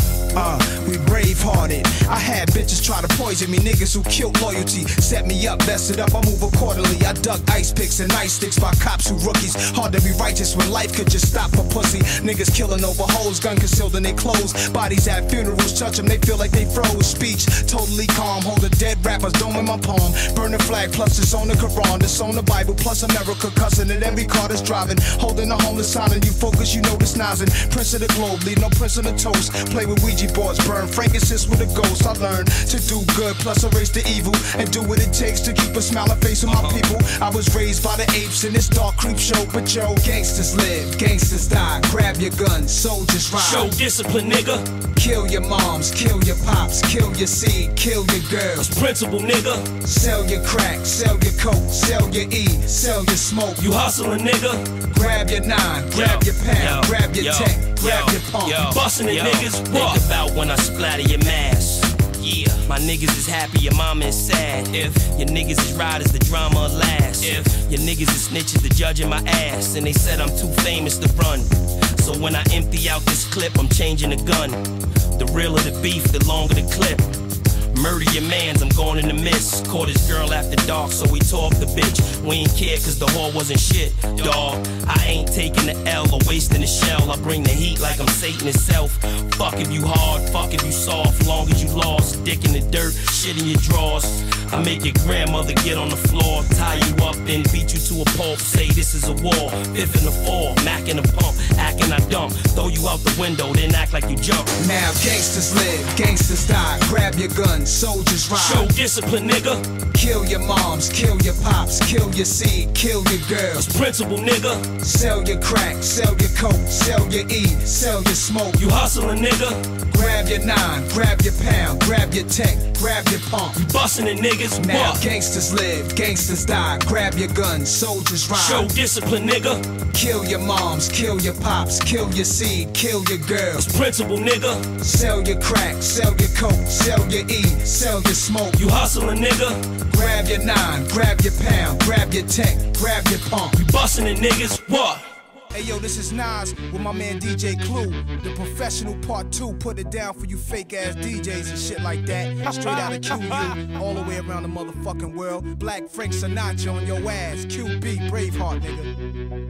We brave-hearted. I had bitches try to poison me. Niggas who killed loyalty set me up, messed it up. I move accordingly. I duck ice picks and ice sticks by cops who rookies. Hard to be righteous when life could just stop for pussy. Niggas killing over hoes, gun concealed in their clothes. Bodies at funerals, touch them, they feel like they froze. Speech totally calm. Hold the dead rappers, dome in my palm. Burn the flag, plus it's on the Quran, it's on the Bible, plus America cussing it. Every car that's driving, holding the homeless sign, and you focus, you know this nozzing. Prince of the globe, leave no prince on the toast. Play with Ouija boards, burn frankincense with a ghost. I learned to do good, plus erase the evil, and do what it takes to keep a smiling face on my people. I was raised by the apes in this dark creep show, but yo, gangsters live, gangsters die. Grab your guns, soldiers ride. Show discipline, nigga. Kill your moms, kill your pops, kill your seed, kill your girls. Principle, nigga. Sell your crack, sell your coke, sell your E, sell your smoke. You hustling, nigga. Grab your 9, grab your pound, grab your tech, grab your pump. Bustin' the niggas, what? Think about when I splatter your mask. Yeah, my niggas is happy, your mama is sad. If your niggas is riders, the drama lasts. If your niggas is snitches, the judge in my ass. And they said I'm too famous to run. So when I empty out this clip, I'm changing the gun. The realer the beef, the longer the clip. Murder your mans, I'm going in the mist. Caught his girl after dark, so we tore up the bitch. We ain't care cause the whore wasn't shit, dawg. I ain't taking the L or wasting the shell. I bring the heat like I'm Satan himself. Fuck if you hard, fuck if you soft. Long as you lost, dick in the dirt, shit in your drawers. I make your grandmother get on the floor, tie you up and beat you to a pulp. Say this is a war, fifth in the fall, Mac in the pump, acting I dump. Throw you out the window, then act like you jump. Now gangsters live, gangsters die. Grab your guns, soldiers ride. Show discipline, nigga. Kill your moms, kill your pops, kill your seed, kill your girls. Principle, nigga. Sell your crack, sell your coke, sell your E, sell your smoke. You hustling, nigga. Grab your 9, grab your pound, grab your tech, grab your pump. You bustin' the niggas, now what? Gangsters live, gangsters die. Grab your guns, soldiers ride. Show discipline, nigga. Kill your moms, kill your pops, kill your seed, kill your girls. Principle, nigga. Sell your crack, sell your coke, sell your E, sell your smoke. You hustling, nigga. Grab your 9, grab your pound, grab your tech, grab your pump. You bustin' the niggas, what? Hey yo, this is Nas with my man DJ Clue. The Professional Part 2, put it down for you fake ass DJs and shit like that. Straight out of QU, all the way around the motherfucking world. Black Frank Sinatra on your ass. QB, Braveheart, nigga.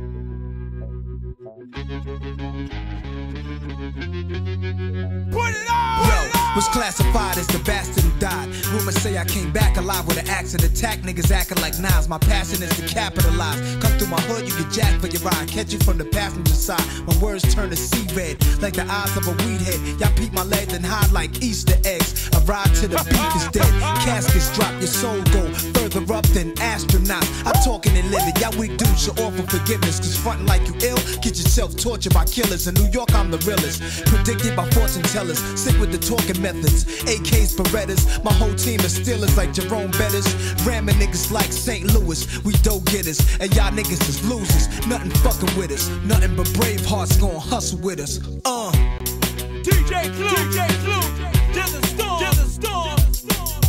Put it on! Yo, was classified as the bastard who died. Rumors say I came back alive with an axe and attack niggas acting like Nas. My passion is to capitalize. Come through my hood, you get jacked for your ride. Catch you from the passenger side. My words turn to sea red, like the eyes of a weed head. Y'all peep my legs and hide like Easter eggs. I ride till the beef is dead. Caskets drop, your soul go further up than astronauts. I'm talking and living. Y'all weak dudes should offer forgiveness. Cause frontin' like you ill, get yourself tortured by killers. In New York, I'm the realest. Predicted by fortune tellers. Sick with the talking methods. AKs, Berettas. My whole team is stealers like Jerome Bettis. Ramming niggas like St. Louis. We dope getters. And y'all niggas is losers. Nothing fucking with us. Nothing but brave hearts gon' hustle with us. DJ Clue, there's a storm,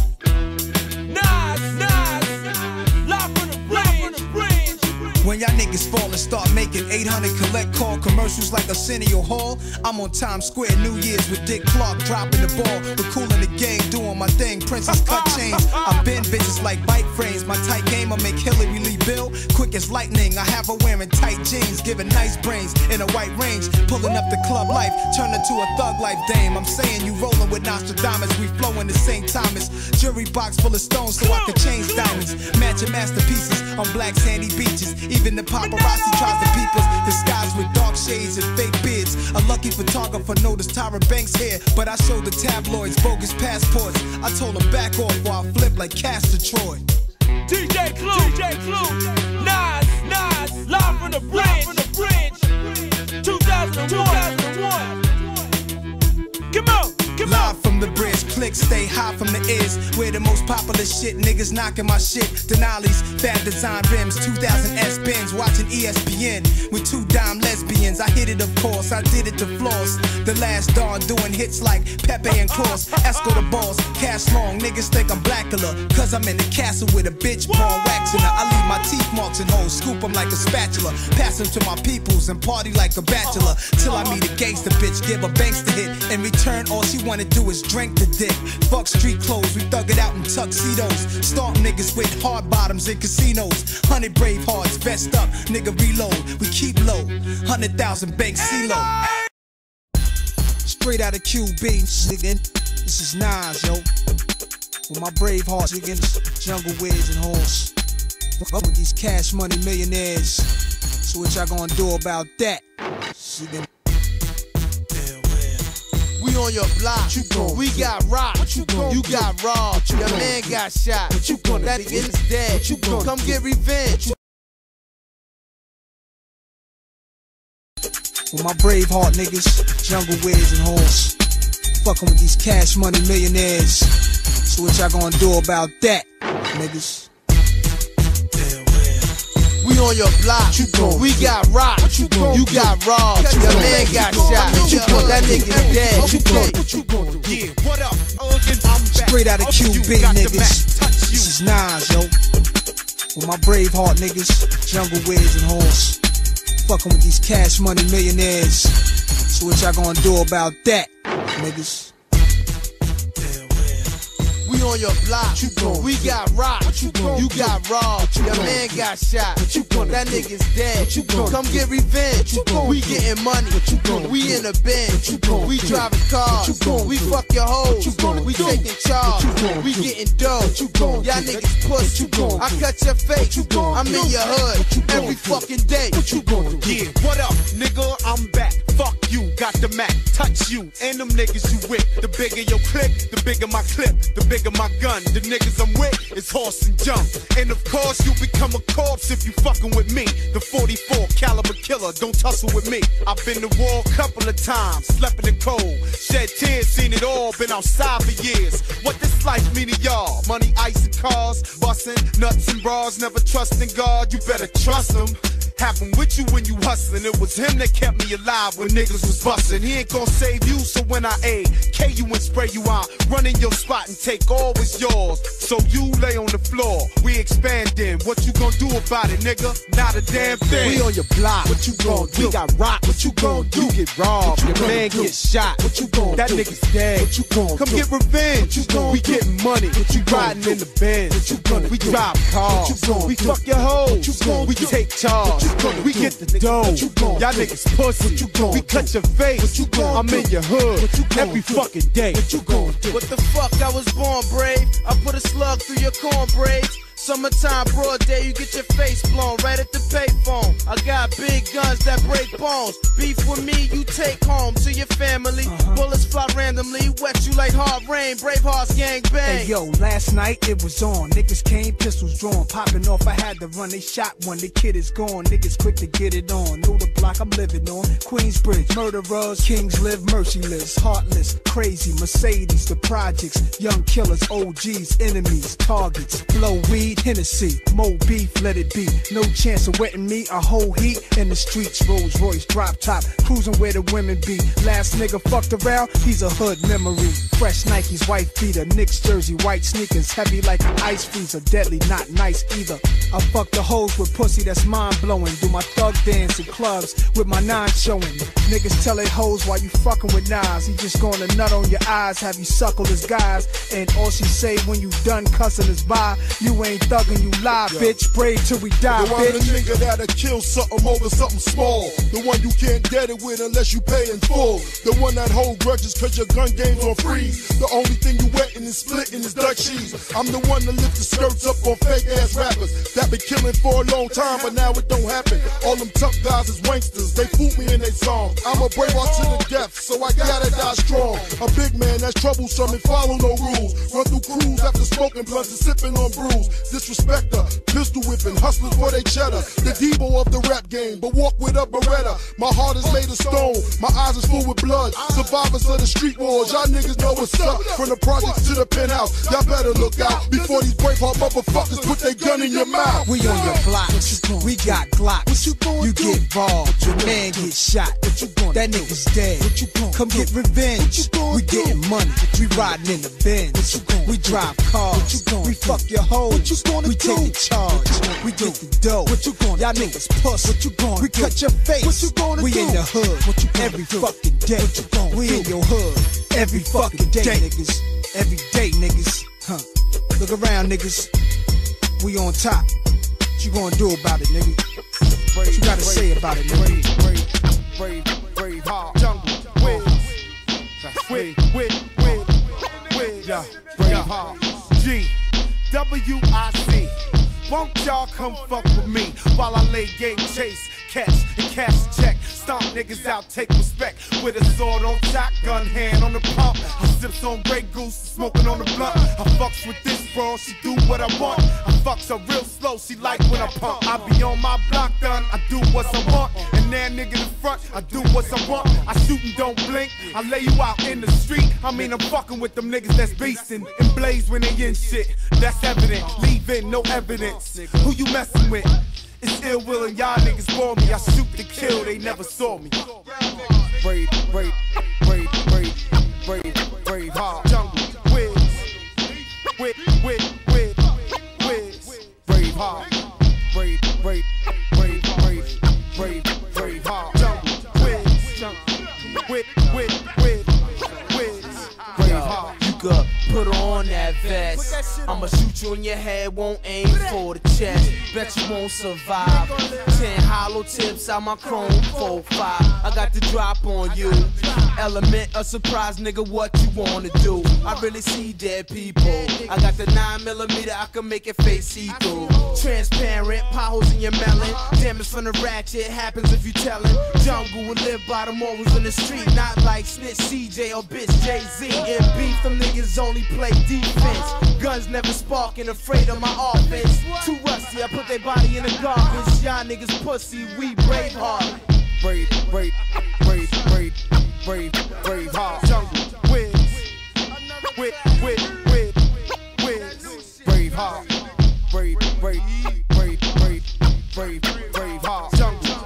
Nas, live from the bridge. When y'all niggas niggas fall and start making 800 collect call commercials like Arsenio Hall. I'm on Times Square New Year's with Dick Clark dropping the ball. We're cool in the game, doing my thing. Princess cut chains. I bend bitches like bike frames. My tight game, I make Hillary Lee Bill quick as lightning. I have her wearing tight jeans, giving nice brains in a white range. Pulling up the club life, turning to a thug life dame. I'm saying you rolling with Nostradamus. We flowing the St. Thomas. Jury box full of stones so I can change diamonds. Matching masterpieces on black sandy beaches. Even the paparazzi tries to peep us. Disguised with dark shades and fake beards. A lucky photographer noticed Tyra Banks here, but I showed the tabloids bogus passports. I told them back off while I flip like Castor Troy. DJ Clue, Nas, live from the bridge, 2001. Come on. Live from the bridge, click, stay high from the ears. We're the most popular shit, niggas knocking my shit. Denali's, Fab Design rims, 2000 S-Benz, watching ESPN with 2 dime lesbians. I hit it, of course, I did it to floss. The last dawn doing hits like Pepe and Cross. Esco the boss, cash long, niggas think I'm Blackula, cause I'm in the castle with a bitch pawn waxing her. I leave my teeth marks and holes, scoop them like a spatula. Pass them to my peoples and party like a bachelor. Till I meet a gangster bitch, give a bankster hit. In return, all she wanna do is drink the dick. Fuck street clothes, we thug it out in tuxedos. Stomp niggas with hard bottoms in casinos. 100 brave hearts, vest up, nigga reload. We keep low, 100,000 bank CeeLo. Straight out of QB, nigga. This is Nas, yo. With my brave hearts, nigga. Jungle Wiz and Horse. Up with these cash money millionaires. So what y'all gonna do about that? We on your block, we got rocked, you got robbed, your man got shot, that nigga is dead, come get revenge. With my brave heart niggas, Jungle Wiz and Horse. Fucking with these cash money millionaires. So what y'all gonna do about that, niggas? We on your block, we got rocked, you got robbed, your man got shot, that nigga dead. Yeah, what up? Straight out of QB, niggas. This is Nas, yo. With my brave heart niggas, Jungle Wiz and Horse. Fucking with these cash money millionaires. So what y'all gonna do about that, niggas? We on your block, we got rocked, you got robbed, your man got shot, that nigga's dead, come get revenge, we getting money, we in the bench, we driving cars, we fuck your hoes, we taking charge, we getting dough, y'all niggas push, I cut your face, I'm in your hood, every fucking day. Yeah, what up, nigga, I'm back, fuck you, got the Mac, touch you, and them niggas you with, the bigger your clip, the bigger my clip, the bigger my gun, the niggas I'm with is horse and jump. And of course you become a corpse if you fucking with me. The 44 caliber killer, don't tussle with me. I've been to war a couple of times, slept in the cold, shed tears, seen it all, been outside for years. What this life mean to y'all? Money, ice and cars, bustin', nuts and bras, never trusting God, you better trust him. Have him with you when you hustlin'. It was him that kept me alive when niggas was bustin'. He ain't gon' save you, so when I aid, K you and spray you out, run in your spot and take all what's yours. So you lay on the floor, we expandin'. What you gon' do about it, nigga? Not a damn thing. We on your block, what you gon' do? We got rocked, what you gon' do? You get robbed, your man get shot, what you gon' do? That nigga's dead, what you gon' come get revenge. We getting money, we riding in the Benz, we drive cars, we fuck your hoes, we take charge. We get the dough, y'all niggas pussy. We cut your face, I'm in your hood every fucking day. What the fuck? I was born brave. I put a slug through your corn braids. Summertime, broad day, you get your face blown right at the payphone. I got big guns that break bones. Beef with me, you take home to your family. Bullets fly randomly, wet you like hard rain. Brave hearts gang bang. Hey yo, last night it was on. Niggas came, pistols drawn, popping off. I had to run. They shot one. The kid is gone. Niggas quick to get it on. Know the block I'm living on. Queensbridge, murderers, kings live merciless, heartless, crazy. Mercedes, the projects, young killers, OGs, enemies, targets. Blow weed. need Hennessy, more beef, let it be. No chance of wetting me, a whole heat in the streets. Rolls Royce, drop top, cruising where the women be. Last nigga fucked around, he's a hood memory. Fresh Nikes, white beater, Knicks jersey, white sneakers, heavy like an ice freezer, deadly, not nice either. I fuck the hoes with pussy that's mind blowing. Do my thug dance in clubs with my nine showing. Niggas tell they hoes why you fucking with Nas. He just gonna nut on your eyes, have you suckle his guys. And all she say when you done cussing is bye. You ain't thuggin', you lie, bitch. Brave till we die, Yo, bitch. I'm the nigga that'll kill something over something small. The one you can't get it with unless you pay in full. The one that hold grudges cause your gun game's on freeze. The only thing you wetting and splitting is Dutch cheese. I'm the one that lift the skirts up on fake ass rappers that been killing for a long time, but now it don't happen. All them tough guys is wanksters, they fool me in they song. I'm a brave heart to the death, so I gotta die strong. A big man that's troublesome and follow no rules. Run through crews after smoking blunts and sipping on brews. Disrespecter, pistol whipping, hustlers for they cheddar. The Debo of the rap game, but walk with a Beretta. My heart is made of stone, my eyes is full with blood. Survivors of the street wars, y'all niggas know what's up. From the projects to the penthouse, y'all better look out before these braveheart motherfuckers put their gun in your mouth. We on your block, we got Glocks. You get robbed, your man get shot. That nigga's dead. Come get revenge. We getting money, we riding in the Benz. We drive cars, we fuck your hoes. We take charge, we get the dough. Y'all niggas puss, we cut your face. We in the hood, every fucking day. We in your hood, every fucking day, niggas. Every day, niggas. Huh? Look around, niggas. We on top. What you gonna do about it, nigga? What you gotta say about it, nigga? Brave heart, jungle, with, yeah, brave heart, G-W-I-C. Won't y'all come fuck with me while I lay game chase, catch and cash check. Stomp niggas out, take respect. With a sword on shotgun, hand on the pump. I sips on Grey Goose, smoking on the blunt. I fucks with this bro, she do what I want. I fucks her real slow, she like when I pump. I be on my block done, I do what I want. And that nigga in the front, I do what I want. I shoot and don't blink, I lay you out in the street. I mean I'm fucking with them niggas that's beastin' and blaze when they in shit. That's evident, leaving no evidence. Who you messin' with? It's ill will and y'all niggas bore me. I shoot to kill, they never saw me. Brave heart, jungle, whiz, brave heart, brave heart, jungle, whiz, brave heart. You could put on that vest. I'ma shoot you in your head, won't aim for the chest. Bet you won't survive. 10 hollow tips out my chrome 4-5. I got the drop on you. Element of surprise, nigga, what you wanna do? I really see dead people. I got the 9mm, I can make it face see-through. Transparent, potholes in your melon. Damage from the ratchet happens if you tellin'. Jungle will live by the morals in the street, not like snitch CJ or bitch Jay-Z. In beef, them niggas only play defense. Guns never sparking, afraid of my offense. Too rusty, I put their body in the garbage. Y'all niggas pussy, we brave heart. Brave heart, jungle, whiz, brave heart, brave heart, jungle,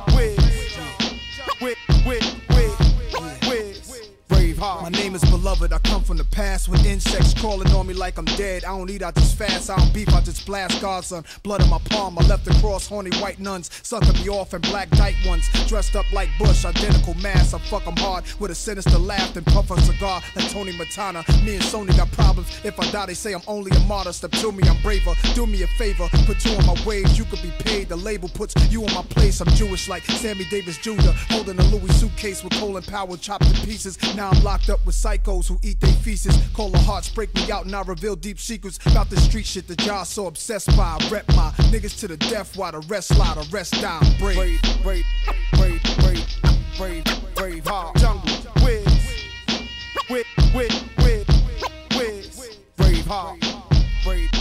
brave heart. My name is Beloved, I come from the past with insects crawling on me like I'm dead. I don't eat, I just fast, I don't beef, I just blast Godson. Blood in my palm, I left across horny white nuns, sucking me off and black dyke ones, dressed up like Bush, identical mass. I fuck them hard with a sinister laugh and puff a cigar like Tony Montana. Me and Sony got problems, if I die they say I'm only a martyr. Step to me, I'm braver, do me a favor, put 2 on my waves, you could be paid. The label puts you in my place, I'm Jewish like Sammy Davis Jr. Holding a Louis suitcase with Colin Powell chopped to pieces. Now I'm locked up with psychos who eat their feces. Call the hearts, break me out and I reveal deep secrets about the street shit that y'all so obsessed by. I rep my niggas to the death while the rest lie, the rest die. I'm brave heart, jungle, whiz, brave heart, brave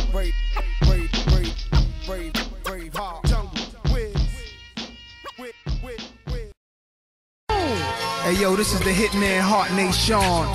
heart, jungle, whiz. Hey Hey yo, this is the Hitman Heart Nation,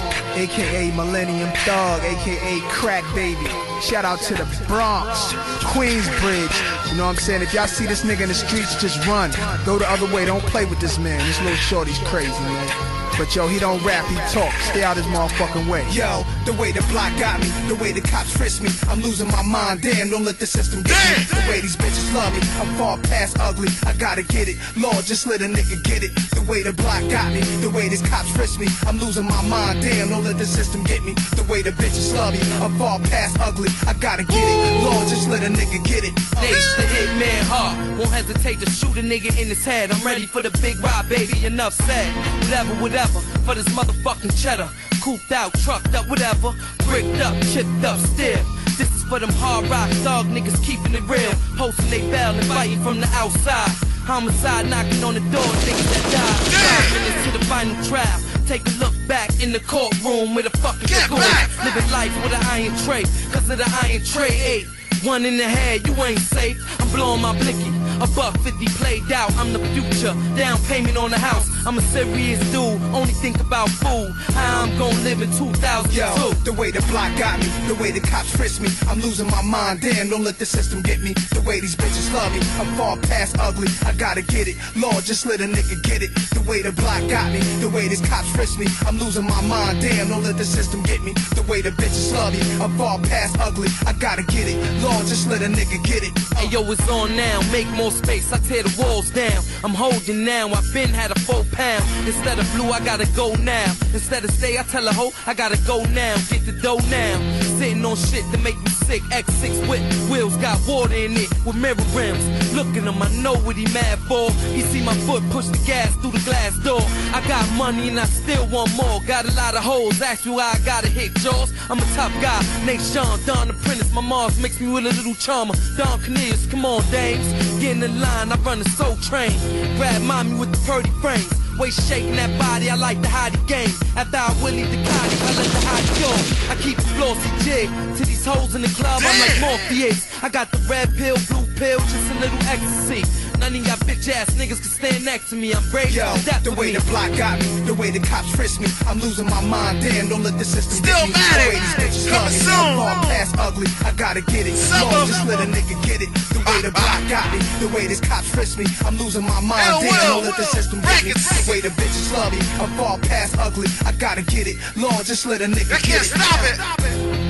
aka Millennium Thug, aka Crack Baby. Shout out to the Bronx, Queensbridge. You know what I'm saying? If y'all see this nigga in the streets, just run. Go the other way, don't play with this man. This little shorty's crazy, man. But yo, he don't rap, he talk. Stay out his motherfucking way. Yo, the way the block got me, the way the cops frisk me, I'm losing my mind. Damn, don't let the system get me. The way these bitches love me, I'm far past ugly. I gotta get it. Lord, just let a nigga get it. The way the block got me, the way these cops frisk me, I'm losing my mind. Damn, don't let the system get me. The way the bitches love me, I'm far past ugly. I gotta get it. Lord, just let a nigga get it. Nation, the Hitman Heart, won't hesitate to shoot a nigga in his head. I'm ready for the big ride, baby. Enough said. Whatever. For this motherfucking cheddar. Cooped out, trucked up, whatever. Bricked up, chipped up, still. This is for them hard rock dog niggas keeping it real. Posting they bell and fighting from the outside. Homicide knocking on the door, niggas that died. 5 minutes to the final trial. Take a look back in the courtroom with a fucking school. Living life with an iron tray, cause of the iron tray. 1 in the head, you ain't safe. I'm blowing my blicky. $150 played out, I'm the future. Down payment on the house, I'm a serious dude. Only think about food, how I'm gonna live in 2002. Yo, the way the block got me, the way the cops frisk me, I'm losing my mind. Damn, don't let the system get me. The way these bitches love me, I'm far past ugly. I gotta get it. Lord, just let a nigga get it. The way the block got me, the way these cops frisk me, I'm losing my mind. Damn, don't let the system get me. The way the bitches love me, I'm far past ugly. I gotta get it. Lord, just let a nigga get it. Hey yo, it's on now, make more space, I tear the walls down. I'm holding now, I've been had a 4 pound. Instead of blue, I gotta go now. Instead of stay, I tell a hoe, I gotta go now. Get the dough now. Sitting on shit that make me sick. X6 whip, wheels got water in it with mirror rims. Look at him, I know what he mad for. He see my foot push the gas through the glass door. I got money and I still want more. Got a lot of hoes, ask me why I gotta hit jaws. I'm a tough guy, Nate Sean, Don Apprentice. My Mars mix me with a little charmer. Don Cornelius, come on, dames. Get in the line, I run the soul train. Grab mommy with the purdy frames. Waist shaking that body, I like the hottie game. After I Willie the Cotty, I let the hottie go. I keep the flossy jig to these hoes in the club, I'm like Morpheus. I got the red pill, blue pill, just a little ecstasy. None of y'all bitch ass niggas can stand next to me. I'm brave. Yo, the way the block got me, the way the cops frisk me, I'm losing my mind. Damn, don't let the system get me. The way these bitches love me, I'm far past ugly. I gotta get it. Lord, just let a nigga get it. The way the block got me, the way this cops frisk me, I'm losing my mind. Damn, don't let the system get me. The way the bitches love me, I'm far past ugly. I gotta get it. Lord, just let a nigga get it. Stop it.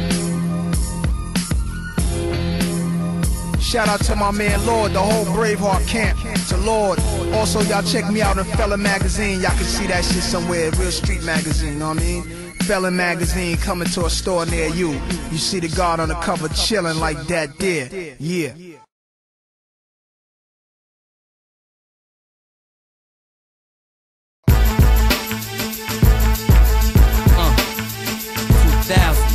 Shout out to my man Lord, the whole Braveheart camp. To Lord. Also, y'all check me out in Fella Magazine. Y'all can see that shit somewhere, Real Street Magazine, know what I mean? Fella Magazine coming to a store near you. You see the guard on the cover chilling like that there. Yeah. 2000.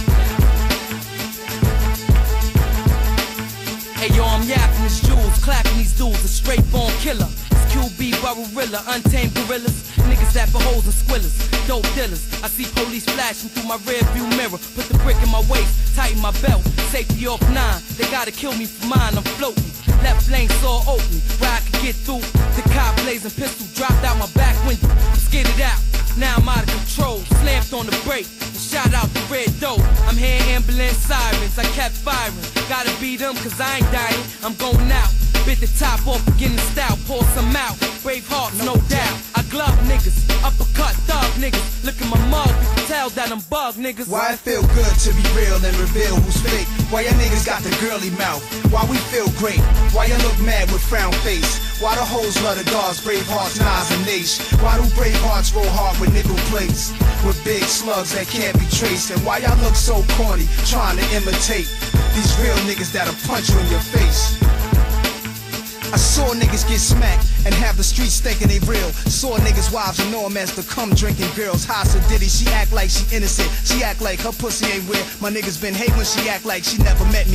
Hey yo, I'm yapping these jewels, clapping these dudes, a straight born killer. It's QB, Barbarilla, untamed gorillas, niggas that for hoes and squillers, dope dealers. I see police flashing through my rear view mirror, put the brick in my waist, tighten my belt, safety off 9. They gotta kill me for mine, I'm floating. Left lane saw open, where I could get through. The cop blazing pistol dropped out my back window, skidded out. Now I'm out of control, slammed on the brake, and shot out the red door. I'm hearing ambulance sirens, I kept firing. Gotta beat them cause I ain't dying, I'm going out. Bit the top off, beginning style, pour some out. Brave hearts, no doubt. I glove niggas, uppercut thug niggas. Look at my mug, you can tell that I'm bug niggas. Why it feel good to be real and reveal who's fake? Why your niggas got the girly mouth? Why we feel great? Why you look mad with frown face? Why the hoes love the guards, brave hearts, Nas and Nash? Why do brave hearts roll hard with nickel plates? With big slugs that can't be traced? And why y'all look so corny, trying to imitate these real niggas that'll punch you in your face? I saw niggas get smacked and have the streets thinking they real. Saw niggas' wives and know them as the cum drinking girls. Hasa Diddy, she act like she innocent. She act like her pussy ain't weird. My niggas been hate when she act like she never met me. She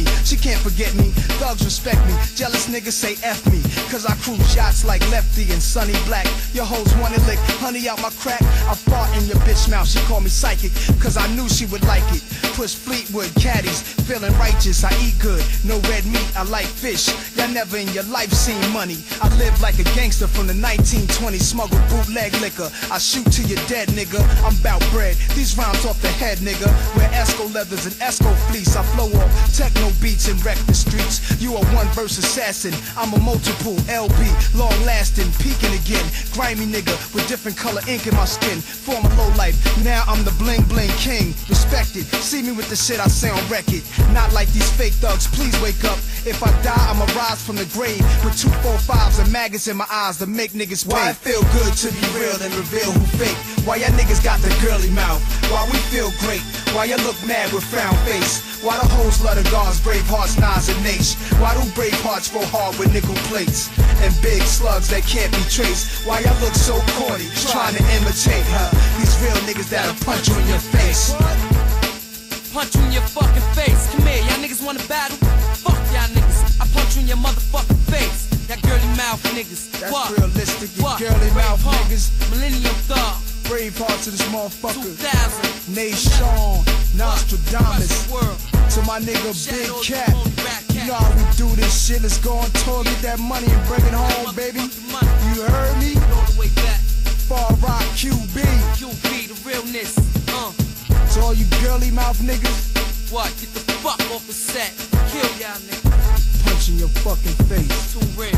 can't forget me. Thugs respect me, jealous niggas say F me. Cause I cruise yachts like Lefty and Sonny Black. Your hoes wanna lick honey out my crack. I fart in your bitch mouth, she called me psychic. Cause I knew she would like it. Push Fleetwood caddies, feeling righteous. I eat good, no red meat, I like fish. Y'all never in your life seen money. I live like a gangster from the 1920s. Smuggle bootleg liquor, I shoot to your dead nigga. I'm bout bread, these rhymes off the head nigga. Wear Esco leathers and Esco fleece. I flow off techno beats and wreck the streets. You a one verse assassin, I'm a multiple LB, long lasting, peaking again. Grimy nigga with different color ink in my skin. Former low life, now I'm the bling bling king. Respected, see me with the shit I say on record. Not like these fake thugs, please wake up. If I die, I'ma rise from the grave with 2 4-5s and maggots in my eyes to make niggas pay. Why it feel good to be real and reveal who fake? Why y'all niggas got the girly mouth? Why we feel great? Why you look mad with frown face? Why the hoes love the guards, brave hearts, Nas and Nash? Why do brave hearts go hard with nickel plates? And big slugs that can't be traced? Why y'all look so corny, trying to imitate her? These real niggas that'll punch you in your face. Punch you in your fucking face. Come here, y'all niggas wanna battle? Fuck y'all niggas. I punch you in your motherfucking face. Y'all girly mouth niggas. That's what? realistic, you what? girly mouth niggas. Millennium Thug. Brave hearts to this motherfucker. 2000. Nation, Nostradamus. To my nigga Big Cat. You know how we do this shit. Let's go on tour, get that money and bring it home, baby. You heard me? Far Rock QB. QB, the realness. To all you girly mouth niggas. What? Get the fuck off the set. Kill y'all niggas. Punch in your fucking face. Too real.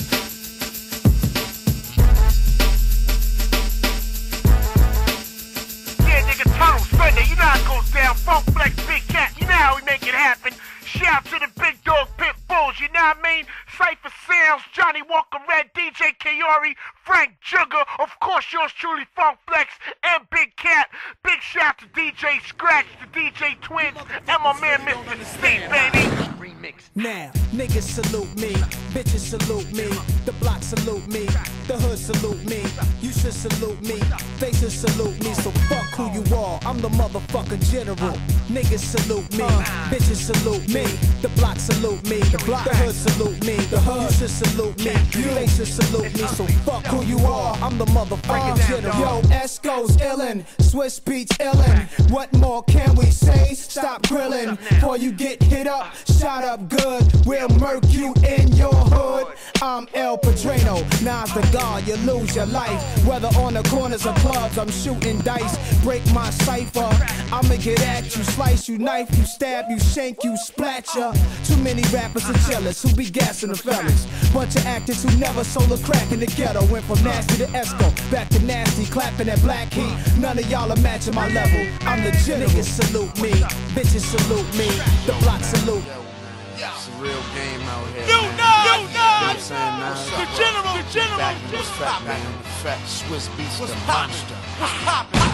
Yeah, nigga, Tunnel Sunday. You know how it goes down. Funk Flex, Big Cat. You know how we make it happen. Shout to the big dog pit bulls. You know what I mean? Cypher Sounds, Johnny Walker Red, DJ Kaori, Frank Jugger, of course yours truly, Funk Flex, and Big Cat. Big shout to DJ Scratch, the DJ Twins, and my man Mr. Steve, baby. Now, niggas salute me, bitches salute me, the block salute me, the hood salute me, you should salute me, they should salute me, so fuck who you are, I'm the motherfucking general. Niggas salute me, bitches salute me, the block salute me, the hood salute me, you should salute me, they should salute me, so fuck who you are, I'm the motherfucking general. Yo, Esco's illin', Swiss Beats illin', what more can we say? Stop grillin', before you get hit up, shot up good, we'll murk you in your hood. I'm El Padrino, Nas the God, you lose your life. Whether on the corners of clubs, I'm shooting dice, break my cipher. I'ma get at you, slice you, knife you, stab you, shank you, splat ya. Too many rappers are jealous who be gassing the fellas. Bunch of actors who never sold a crack in the ghetto. Went from nasty to Esco, back to nasty, clapping that black heat. None of y'all are matching my level. I'm the general. Niggas salute me, bitches salute me, the block salute. It's a real game out here. You man. know, You know what I'm saying, man? the general, the general. Back in the fat, man. The fat Swiss Beats, the monster. What's poppin'?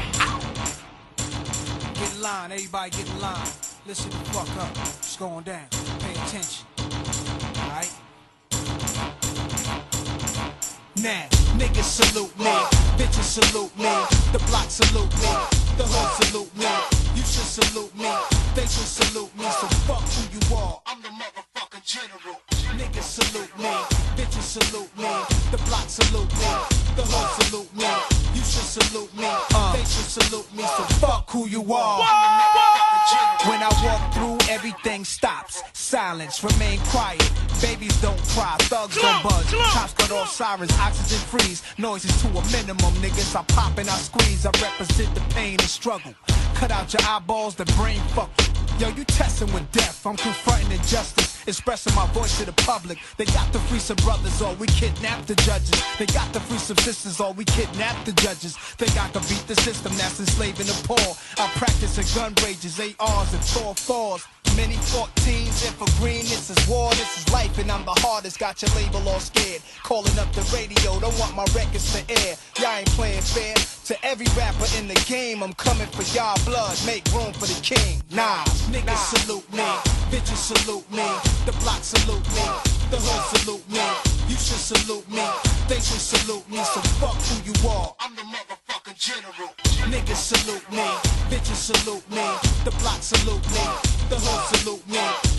Get in line, everybody get in line. Listen the fuck up. It's going down. Pay attention. Alright? Now, niggas salute me, bitches salute me, the block salute me, the hood salute me, you should salute me, they should salute me, so fuck who you are, I'm the motherfucking general. Niggas salute me, bitches salute me, the block salute me, the hood salute me, you should salute me, they should salute me, so fuck who you are, I'm the motherfucking general. When I walk through, everything stops, silence, remain quiet, babies don't cry, thugs don't buzz, cops cut off sirens, oxygen freeze, noises to a minimum, niggas I pop and I squeeze, I represent the pain and struggle, cut out your eyeballs, the brain fuck you. Yo, you testing with death, I'm confronting injustice, expressing my voice to the public. They got to free some brothers or we kidnap the judges. They got to free some sisters or we kidnap the judges. They got to beat the system that's enslaving the poor. I practice at gun rages, ARs and 4-4s. Many 14s, and for green, this is war, this is life, and I'm the hardest. Got your label all scared, calling up the radio, don't want my records to air. Y'all ain't playing fair. To every rapper in the game, I'm coming for y'all blood, make room for the king. Nah, niggas salute me, bitches salute me, the block salute me, the hood salute me, you should salute me, they should salute me, so fuck who you are, I'm the motherfucking general. Niggas salute me, bitches salute me, the block salute me, the hood salute me, you should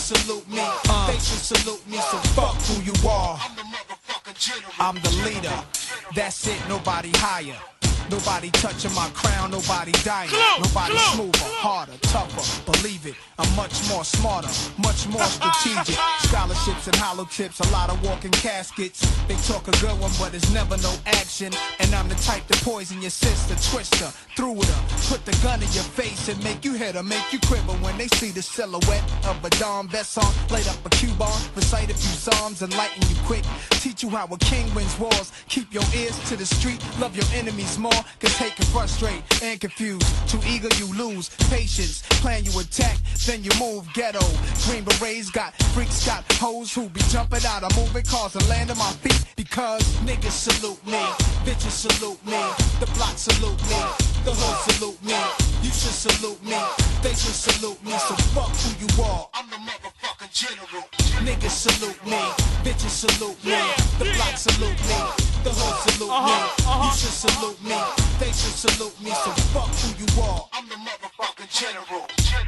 salute me, they should salute me, so fuck who you are. I'm the leader, that's it, nobody higher. Nobody touching my crown, nobody dying. Nobody smoother, harder, tougher. Believe it, I'm much more smarter, much more strategic. Scholarships and hollow tips, a lot of walking caskets. They talk a good one, but there's never no action. And I'm the type to poison your sister, twist her, through with her, put the gun in your face and make you hit her, make you quiver when they see the silhouette of a Don Besson. Light up a Cuban, recite a few psalms, enlighten you quick. Teach you how a king wins wars. Keep your ears to the street, love your enemies more. Cause hate can frustrate and confuse. Too eager you lose patience. Plan you attack, then you move ghetto. Green berets got freaks, got hoes who be jumping out of moving cars and land on my feet. Because niggas salute me, bitches salute me, the block salute me, the hood salute me. You should salute me, they should salute me. So fuck who you are, I'm the motherfucking general. Niggas salute me, bitches salute me, the block salute me, the hood salute me. You should salute me, they should salute me. So fuck who you are, I'm the motherfucking general.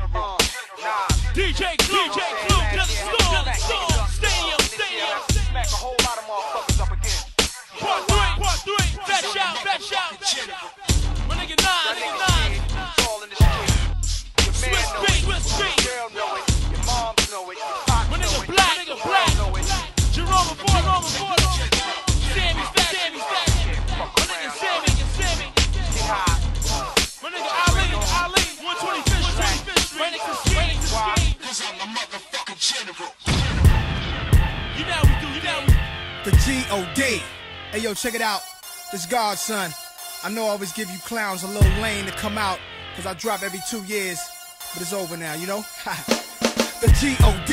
DJ Clue, to the storm, stadium. Smack a whole lot of motherfuckers up again. Part 3, fetch out. My nigga 9. It's all in the street. Your man know it, your girl know it, your moms know it, your pops my know nigga it, Black, your world know it. Jerome Ford, Sammy's back. My nigga Sammy. Get high. My nigga Ali, 125th Street. Right next to Street. Cause I'm the motherfucking general. You know we do. The G.O.D. Hey yo, check it out. This Godson. I know I always give you clowns a little lane to come out, cause I drop every 2 years, but it's over now, you know? The G.O.D.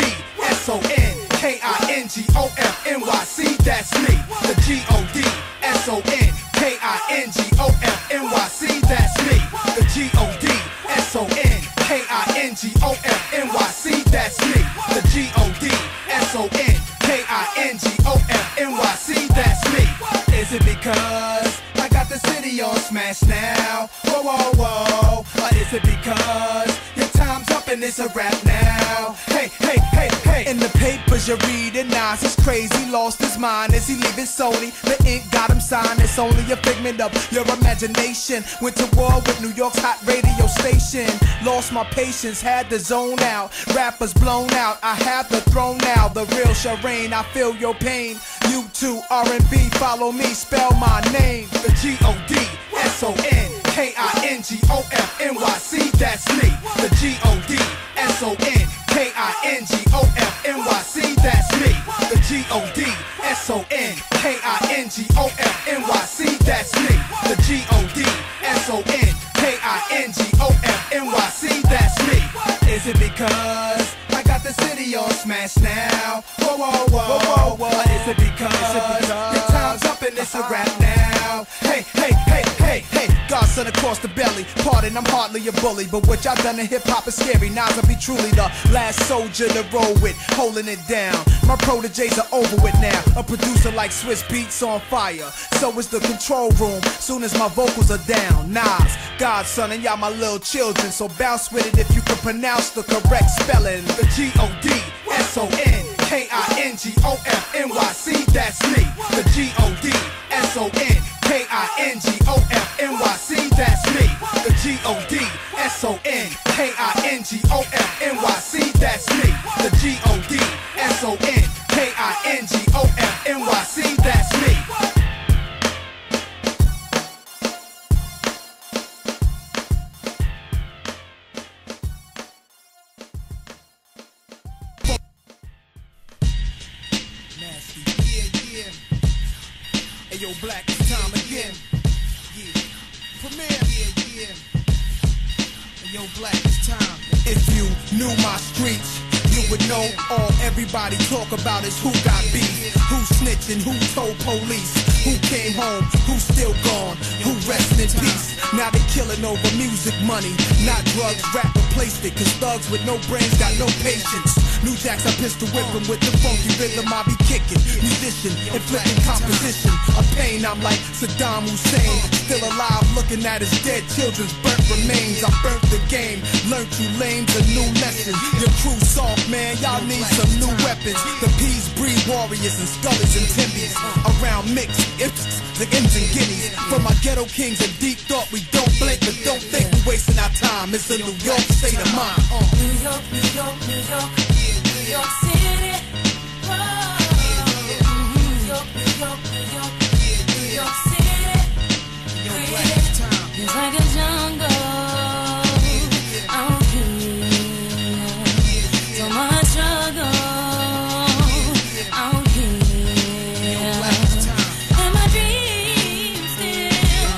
S-O-N-K-I-N-G-O-F-N-Y-C, that's me. The G.O.D. S-O-N-K-I-N-G-O-F-N-Y-C, that's me. The G.O.D. S-O-N-K-I-N-G-O-F-N-Y-C, that's me. The G.O.D. S-O-N-K-I-N-G-O-F-N-Y-C, that's me. Is it because I got the city on smash now? Whoa. Or is it because your time's up and it's a rap now? Hey. In the papers you're reading, Nas is crazy, lost his mind. Is he leaving Sony? The ink got him signed. It's only a figment of your imagination. Went to war with New York's hot radio station. Lost my patience, had to zone out. Rappers blown out, I have the throne now. The real Shireen, I feel your pain. You too, R&B, follow me, spell my name. The G.O.D. S-O-N-K-I-N-G-O-F-N-Y-C, that's me. The G.O.D. S-O-N-K-I-N-G-O-F-N-Y-C, that's me. The G.O.D. S-O-N-K-I-N-G-O-F-N-Y-C, that's me. The G.O.D. S-O-N-K-I-N-G-O-F-N-Y-C, that's me. Is it because I got the city on smash now? Whoa. Or is it because your time's up and it's a rap now? Hey. Godson across the belly. Pardon, I'm hardly a bully, but what y'all done in hip-hop is scary. Nas will be truly the last soldier to roll with, holding it down. My proteges are over with now. A producer like Swiss Beats on fire. So is the control room, soon as my vocals are down. Nas, Godson, and y'all my little children, so bounce with it if you can pronounce the correct spelling. The G.O.D. S-O-N-K-I-N-G-O-F-N-Y-C, that's me. The G.O.D. S-O-N-K-I-N-G-O-F-N-Y-C, that's me. The G.O.D. S-O-N-K-I-N-G-O-F-N-Y-C, that's me. The G.O.D. S-O-N-K-I-N-G-O-F-N-Y-C, that's me. Hey yo, Black, it's time again. Premiere. Hey yo, Black, it's time. If you knew my streets, you would know all everybody talk about is who got beef, who snitched and who told police, who came home, who's still gone, who rest in peace. Now they killing over music money, not drugs. Rap replaced it, cause thugs with no brains got no patience. New Jacks are pistol whipping with the funky rhythm I be kicking. Musician, inflicting composition of pain. I'm like Saddam Hussein, still alive looking at his dead children's burnt remains. I burnt the game, learned you lames a new lesson. Your crew soft, man, y'all need some new weapons. The peas breed warriors and scullies and timbies. Around mixed ifs, the M's and guineas. For my ghetto kings and deep thought, we don't blink, but don't think we wasting our time. It's a New York state of mind. New York, New York, New York, New York City. Whoa. New York, New York, New York, New York City. It's like a jungle out here. So much struggle out here. And my dreams still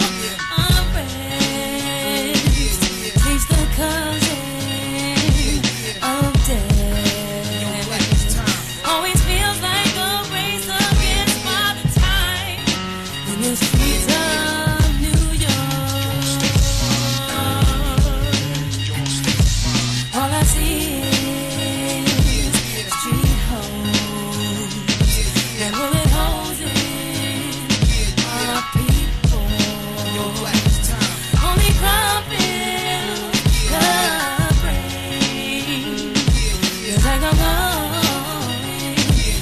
unrest. Teach the cousin of death. Always feels like a race against my time. In the streets of New York, all I see is street hoes and bullet holes in our people. Only crumping the brain. Feels like I'm going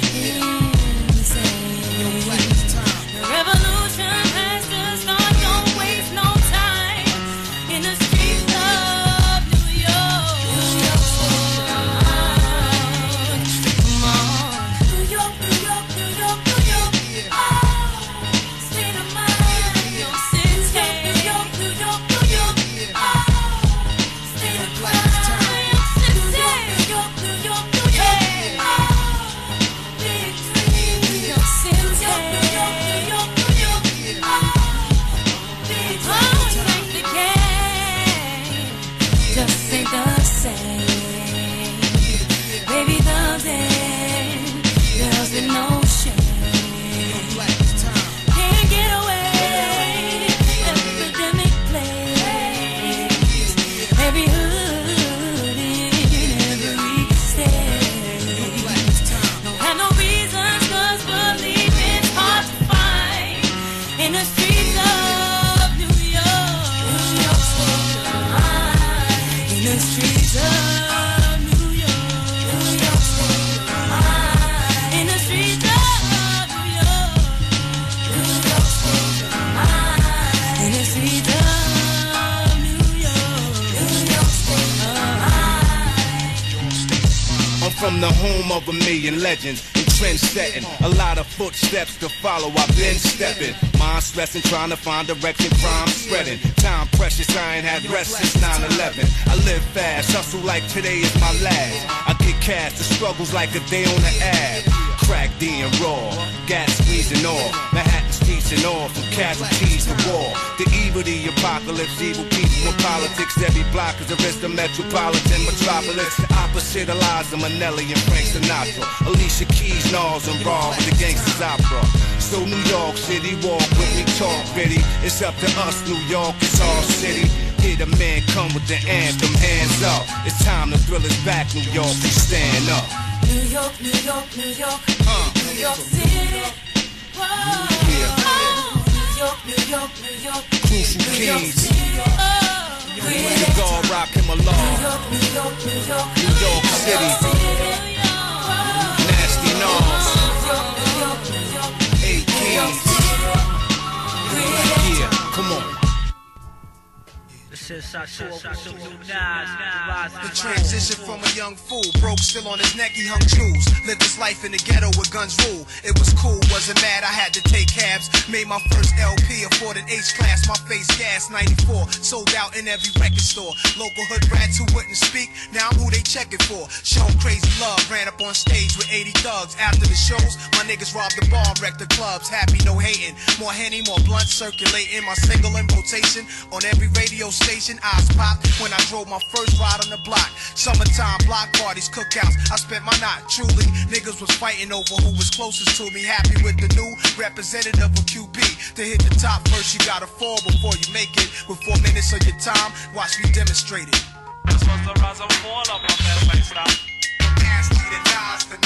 insane. The revolution has to start. Don't waste no time in the streets of New York. Come on. New York, New York, New York, New York. Oh, state of mind. New York City. New York, New York, New York. Oh, state of mind. New York, New York, New York, New York. Oh, big dream. New York City. New York, New York, New York, New York. Oh, big dream. Oh, like the game just ain't the same. Baby, thugs and girls with no shame. Can't get away. Epidemic place. Every hood in every state. Don't have no reasons, 'cause believing's hard to find in the streets of New York. In the streets of New York. In the streets of New York. In the streets of New York. I'm from the home of a million legends and trend setting. A lot of footsteps to follow, I've been stepping. Mind stressing, trying to find direction, crime spreading. Time precious, I ain't had rest since 9/11. I live fast, hustle like today is my last. I get cash, the struggle's like a day on the ab. Crack D and raw, gas squeezing off. Manhattan streets and all, from casualties to war. The evil of the apocalypse, evil people in politics. Every block is a risk, the metropolitan metropolis. The opposite of Liza Minnelli and Frank Sinatra. Alicia Keys, Nas, and Raw with the gangsters opera. So New York City, walk with me, talk bitty. It's up to us, New York, it's our city. Hear the man come with the anthem, hands up. It's time to thrill is back, New York, we stand up. New York, New York, New York, New York City. Whoa. New York, New York, New York, Crucial New York Keys. City. The God rock him along. New York, New York, New York, New York City. Nasty Nas. Eight Keys. Yeah, come on. The transition from a young fool, broke still on his neck, he hung jewels. Lived his life in the ghetto where guns rule. It was cool, wasn't mad, I had to take cabs. Made my first LP, afforded H-Class, my face gas, 94. Sold out in every record store. Local hood rats who wouldn't speak, now I'm who they checking for. Shown crazy love, ran up on stage with 80 thugs. After the shows, my niggas robbed the bar, wrecked the clubs. Happy, no hating. More Henny, more blunt circulating. My single in rotation on every radio station. Eyes popped when I drove my first ride on the block. Summertime block parties, cookouts. I spent my night. Truly, niggas was fighting over who was closest to me. Happy with the new representative of QB. To hit the top first, you gotta fall before you make it. With 4 minutes of your time, watch me demonstrate it. This was the rise and fall of my best stop. Nasty to Nas, the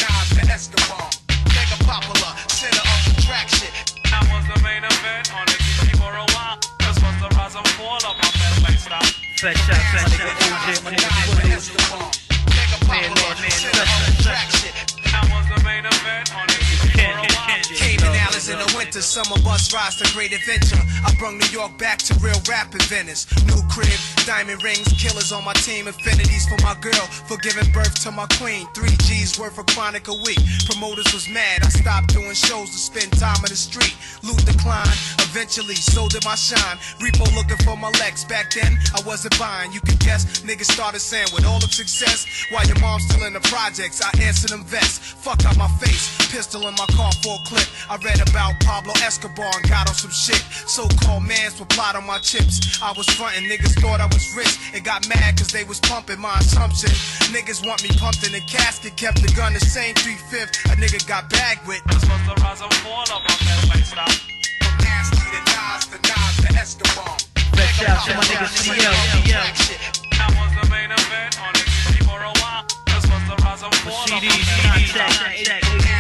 enter. Summer bus rides to great adventure. I brung New York back to real rap inventors. New crib, diamond rings, killers on my team. Infinities for my girl, for giving birth to my queen. 3 G's worth of chronic a week. Promoters was mad, I stopped doing shows to spend time in the street. Loot declined, eventually so did my shine. Repo looking for my Lex. Back then I wasn't buying. You could guess, niggas started saying with all the success, while your mom's still in the projects, I answer them vests. Fuck out my face, pistol in my car for a clip. I read about Pablo Escobar and got on some shit. So-called mans would plot on my chips. I was frontin', niggas thought I was rich and got mad cause they was pumping my assumption. Niggas want me pumped in a casket, kept the gun the same 3/5 a nigga got bagged with. This was the rise and fall of my best lifestyle. From nasty to Nas to Escobar. Fresh out to my nigga CL. That was the main event on the TV for a while. This was the rise and fall of my best lifestyle.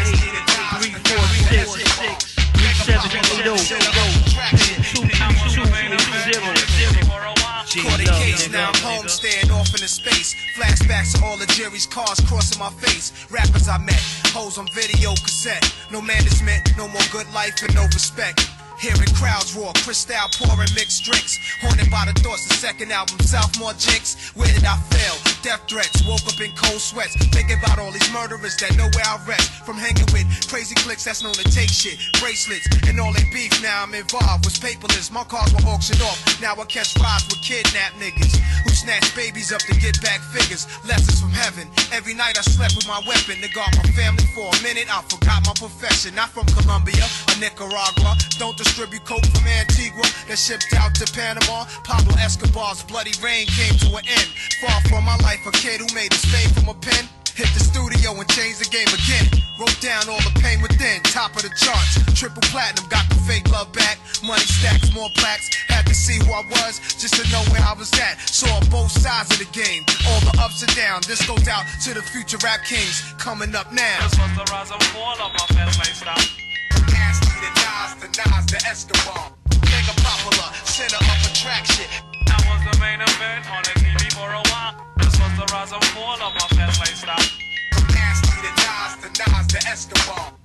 346-220. Caught a case, now I'm home, staring off into space. Flashbacks of all the Jerry's cars crossing my face. Rappers I met, hoes on video cassette. No man is meant, no more good life and no respect. Hearing crowds roar, Cristal pouring mixed drinks. Haunted by the thoughts of second album, Sophomore Jinx. Where did I fail? Death threats, woke up in cold sweats. Thinking about all these murderers that know where I rest. From hanging with crazy cliques that's known to take shit. Bracelets, and all they beef now I'm involved was paperless. My cars were auctioned off, now I catch rides with kidnapped niggas who snatch babies up to get back figures. Lessons from heaven, every night I slept with my weapon to guard my family. For a minute I forgot my profession. Not from Colombia or Nicaragua, don't distribute coke from Antigua that shipped out to Panama. Pablo Escobar's bloody reign came to an end. Far from my life, a kid who made his fame from a pen. Hit the studio and changed the game again. Wrote down all the pain within, top of the charts. Triple platinum, got the fake love back. Money stacks, more plaques. Had to see who I was, just to know where I was at. Saw both sides of the game, all the ups and downs. This goes out to the future rap kings coming up now. This was the rise and fall of my best lifestyle. Nasty to Nas to Escobar. Mega popular, center of attraction. That was the main event on the TV for a while. This was the rise and fall of my best lifestyle. Nasty to Nas to Escobar.